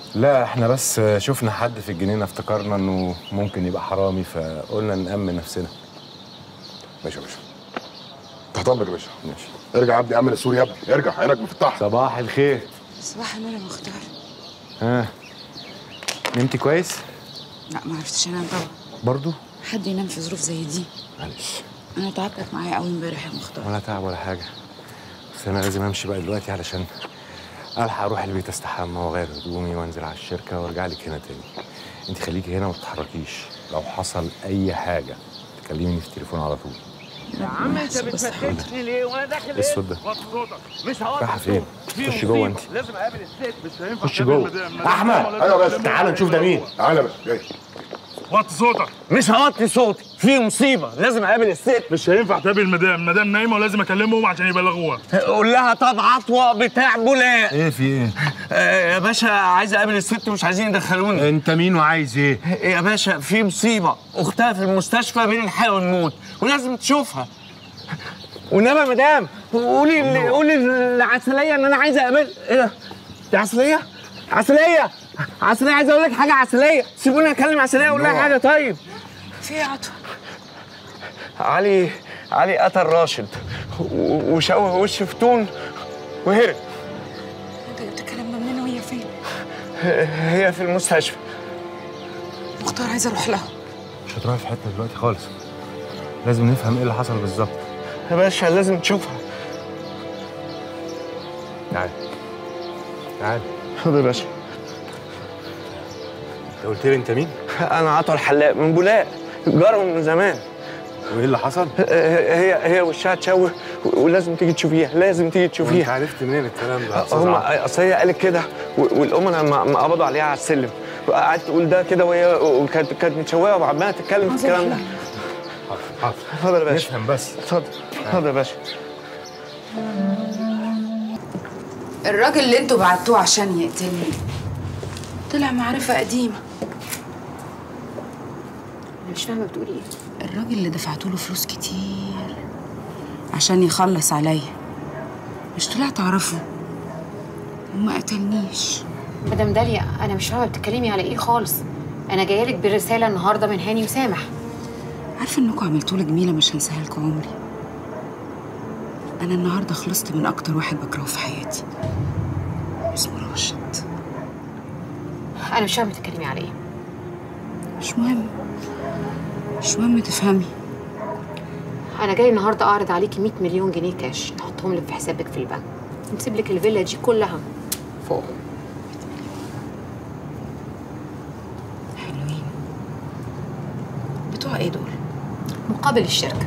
لا احنا بس شفنا حد في الجنينه افتكرنا انه ممكن يبقى حرامي فقلنا نأمن نفسنا. ماشي يا باشا. تحت امرك يا باشا. ماشي. ارجع يا ابني اعمل السوري يا ابني، ارجع عينك مفتحه. صباح الخير. صباح النور يا مختار. ها نمتي كويس؟ لا ما عرفتش انام طبعا. برضو؟ حد ينام في ظروف زي دي؟ معلش. انا تعبتك معايا قوي امبارح يا مختار. ولا تعب ولا حاجه، بس انا لازم امشي بقى دلوقتي علشان الحق اروح البيت استحمى واغير هدومي وانزل على الشركه وارجع لك هنا تاني. انت خليكي هنا وما تتحركيش، لو حصل اي حاجه تكلميني في التليفون على طول. يا عم انت بتفتشني ليه وانا داخل ايه الصوت ده؟ مش هقدر. رايحه فين؟ خش جوه انت. لازم اقابل الست. مش هينفع. خش جوه. احمد ايوه بس تعال نشوف ده مين. تعال يا باشا جاي. وطي صوتك. مش هوطي صوتي، في مصيبه لازم اقابل الست. مش هينفع تقابل المدام نايمه ولازم اكلمهم عشان يبلغوها. قول لها طب عطوه بتاع بولاق. ايه في ايه؟ يا باشا عايز اقابل الست مش عايزين يدخلوني. انت مين وعايز ايه؟ يا باشا في مصيبه، اختها في المستشفى بين الحياه والموت ولازم تشوفها. والنبي يا مدام قولي العسليه ان انا عايز اقابل. ايه ده؟ دي عسليه؟ عسليه عايز اقول لك حاجه. عسليه سيبوني اكلم عسليه اقول لها حاجه. طيب في ايه يا عطوه؟ علي قتل راشد وشوه وش فتون وهرب. انت جبت الكلام ده منين وهي فين؟ هي في المستشفى. مختار عايزه اروح لها. مش هتروحي في حته دلوقتي خالص، لازم نفهم ايه اللي حصل بالظبط. يا باشا لازم تشوفها. تعال تعال. حاضر يا باشا. انت قلت لي انت مين؟ انا عطوه الحلاق من بولاق، جارهم من زمان. وايه اللي حصل؟ هي وشها اتشوه ولازم تيجي تشوفيها، لازم تيجي تشوفيها. انت عرفت منين الكلام ده؟ هم اصل هي قالت كده والامنا ما قبضوا عليها على السلم وقعدت تقول ده كده وهي كانت متشوهه وعماله تتكلم في الكلام ده. حاضر اتفضل يا باشا. نفهم بس. اتفضل يا باشا. الراجل اللي انتوا بعتوه عشان يقتلني طلع معرفه قديمه. انا مش فاهمه بتقولي ايه. الراجل اللي دفعتوا له فلوس كتير عشان يخلص عليا مش طلعت اعرفه وما قتلنيش. مدام داليا انا مش فاهمه بتتكلمي على ايه خالص. انا جايه لك برساله النهارده من هاني وسامح. عارفه انكم عملتوا لي جميله مش هنساها لكم عمري. انا النهارده خلصت من اكتر واحد بكرهه في حياتي، اسمه راشد. انا مش فاهمه بتتكلمي على ايه. مش مهم تفهمي. انا جاي النهارده اعرض عليكي 100 مليون جنيه كاش نحطهم لك في حسابك في البنك ونسيب لك الفيلا دي كلها فوق. حلوين. بتوع ايه دول؟ مقابل الشركه.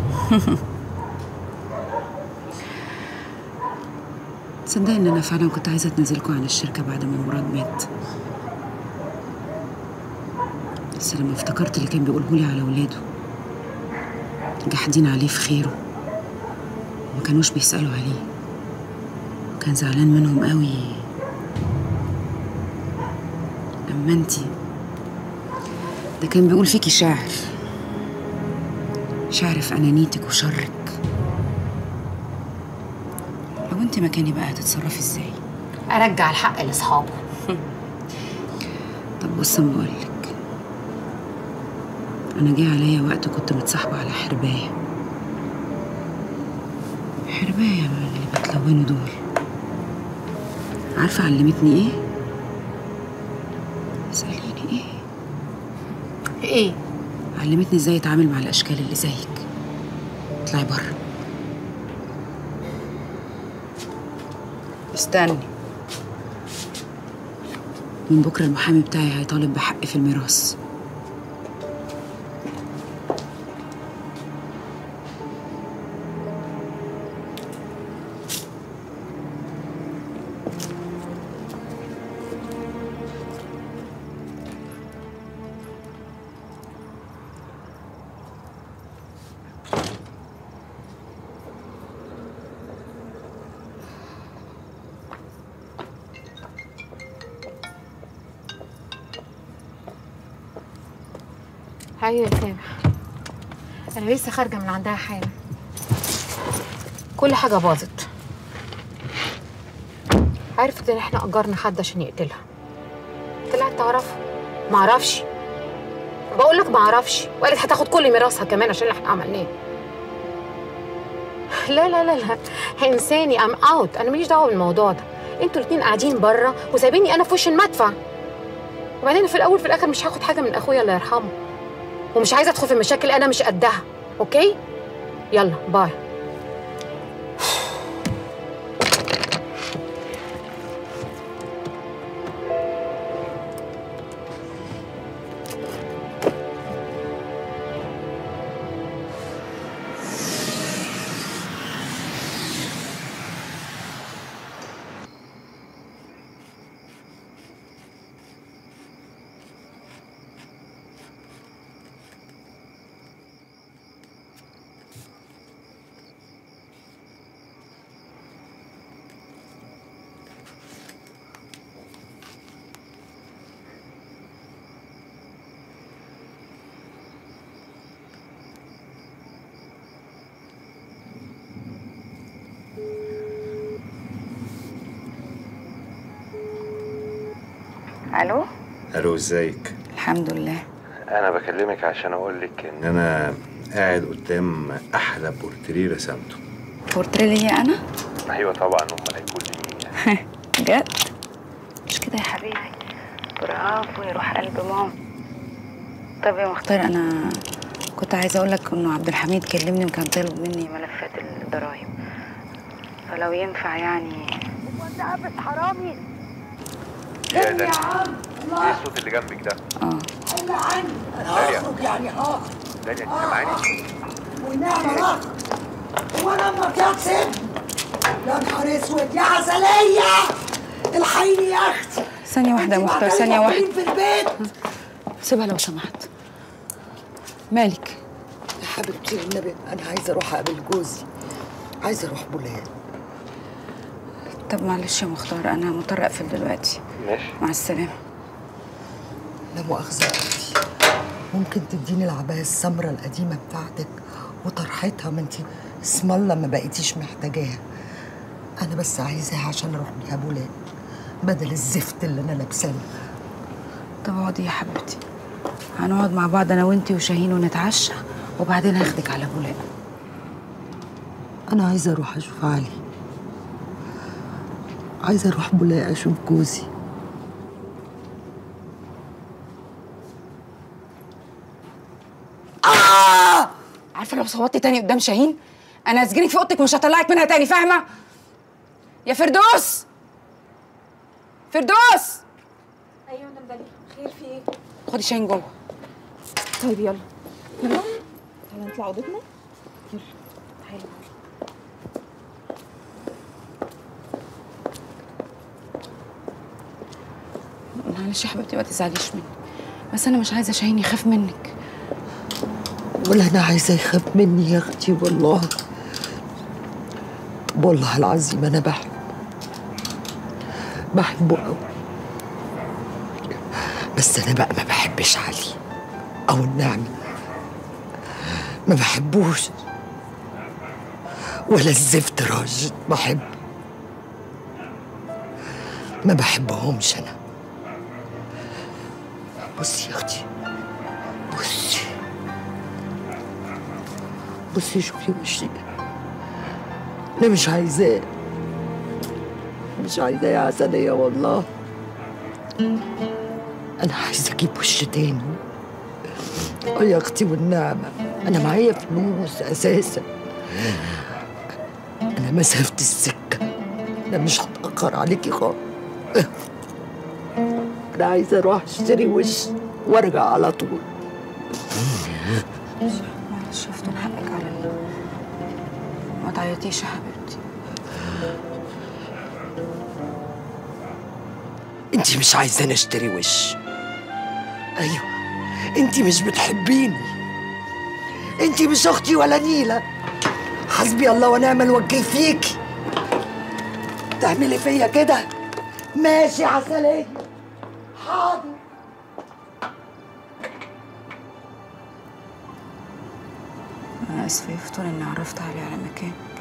تصدقي ان انا فعلا كنت عايزه اتنازلكوا عن الشركه بعد ما مراد مات، بس لما افتكرت اللي كان بيقوله لي على ولاده جاحدين عليه في خيره وما كانوش بيسالوا عليه وكان زعلان منهم قوي. اما انتي ده كان بيقول فيكي شاعر في انانيتك وشرك. لو انت مكاني بقى هتتصرفي ازاي؟ ارجع الحق لاصحابه. طب بص اما اقولك، انا جه عليا وقت كنت متصاحبه على حربايه من اللي بتلونوا دول. عارفه علمتني ايه؟ اساليني ايه؟ علمتني ازاي اتعامل مع الاشكال اللي زيك. اطلعي بره. استني، من بكره المحامي بتاعي هيطالب بحقي في الميراث. ايوه يا سامح، انا لسه خارجه من عندها حالا. كل حاجه باظت. عرفت ان احنا اجرنا حد عشان يقتلها. طلع تعرفه. معرفش، بقول لك معرفش، وقالت هتاخد كل ميراثها كمان عشان اللي احنا عملناه. لا لا لا لا انساني، ام اوت، انا ماليش دعوه بالموضوع ده. انتوا الاتنين قاعدين بره وسايبيني انا في وش المدفع. وبعدين في الاول في الاخر مش هاخد حاجه من اخويا الله يرحمه، ومش عايزه ادخل في مشاكل انا مش قدها. اوكي يلا باي. الو. الو ازيك؟ الحمد لله. انا بكلمك عشان اقول لك ان انا قاعد قدام احلى بورتريه رسمته. بورتريه ليا انا؟ ايوه طبعا، امال هيكون لمين؟ بجد؟ مش كده يا حبيبي؟ برافو يا روح قلب ماما. طب يا مختار، انا كنت عايزه اقول لك انه عبد الحميد كلمني وكان طالب مني ملفات الضرايب، فلو ينفع يعني. هو انت عبس حرامي؟ يا داليا، ايه الصوت اللي جنبك ده؟ الا عني، انا هخرج يعني هخرج. داليا انت سامعاني؟ والنعمة رخ. هو انا امك يا سيبني؟ يا نهار اسود يا عسلية، الحقيني يا اختي. ثانية واحدة يا مختار، ثانية واحدة. في البيت. سيبها لو سمحت. مالك؟ يا حبيبتي والنبي انا عايزة اروح اقابل جوزي، عايزة اروح بولاد. طب معلش يا مختار، انا مضطرة اقفل دلوقتي. ماشي، مع السلامة. لا مؤاخذة يا اختي، ممكن تديني العباية السمراء القديمة بتاعتك وطرحتها؟ ما انت اسم الله ما بقيتيش محتاجاها. انا بس عايزاها عشان اروح بيها بولاد بدل الزفت اللي انا لابساه. طب اقعدي يا حبيبتي، هنقعد مع بعض انا وانتي وشاهين ونتعشى وبعدين هاخدك على بولاد. انا عايزة اروح اشوف علي، عايزة اروح بولاق اشوف جوزي. عارفه لو صوتي تاني قدام شاهين انا هسجنك في اوضتك ومش هطلعك منها تاني، فاهمه؟ يا فردوس، فردوس. ايوه مدام داليا، خير في ايه؟ خدي شاهين جوه. طيب يلا يلا تعالى نطلع اوضتنا. يلا تعالى. معلش يا حبيبتي ما تزعليش مني، بس انا مش عايزه شاهين يخاف منك. ولا انا عايزة يخاف مني يا اختي والله. طب والله العظيم انا بحبه قوي، بس انا بقى ما بحبش علي او النعمة، ما بحبوش ولا الزفت راشد بحبه، ما بحبهمش انا. بصي يا اختي، بصي شوفي وشي، انا مش عايزاه، مش عايزاه يا عسلية والله. انا عايزه اجيب وش تاني. يا اختي والنعمه انا معايا فلوس اساسا، انا مسافه السكه، انا مش هتاخر عليكي خالص. انا عايزه اروح اشتري وش وارجع على طول. معلش افتن حقك عليا، ما تعيطيش يا حبيبتي. انتي مش عايزاني اشتري وش؟ ايوه انتي مش بتحبيني، انتي مش اختي ولا نيلة. حسبي الله ونعم الوكيل فيكي. تعملي فيا كده؟ ماشي عسلية، حاضر. انا اسفه يا فتون اني عرفت عليه على مكان.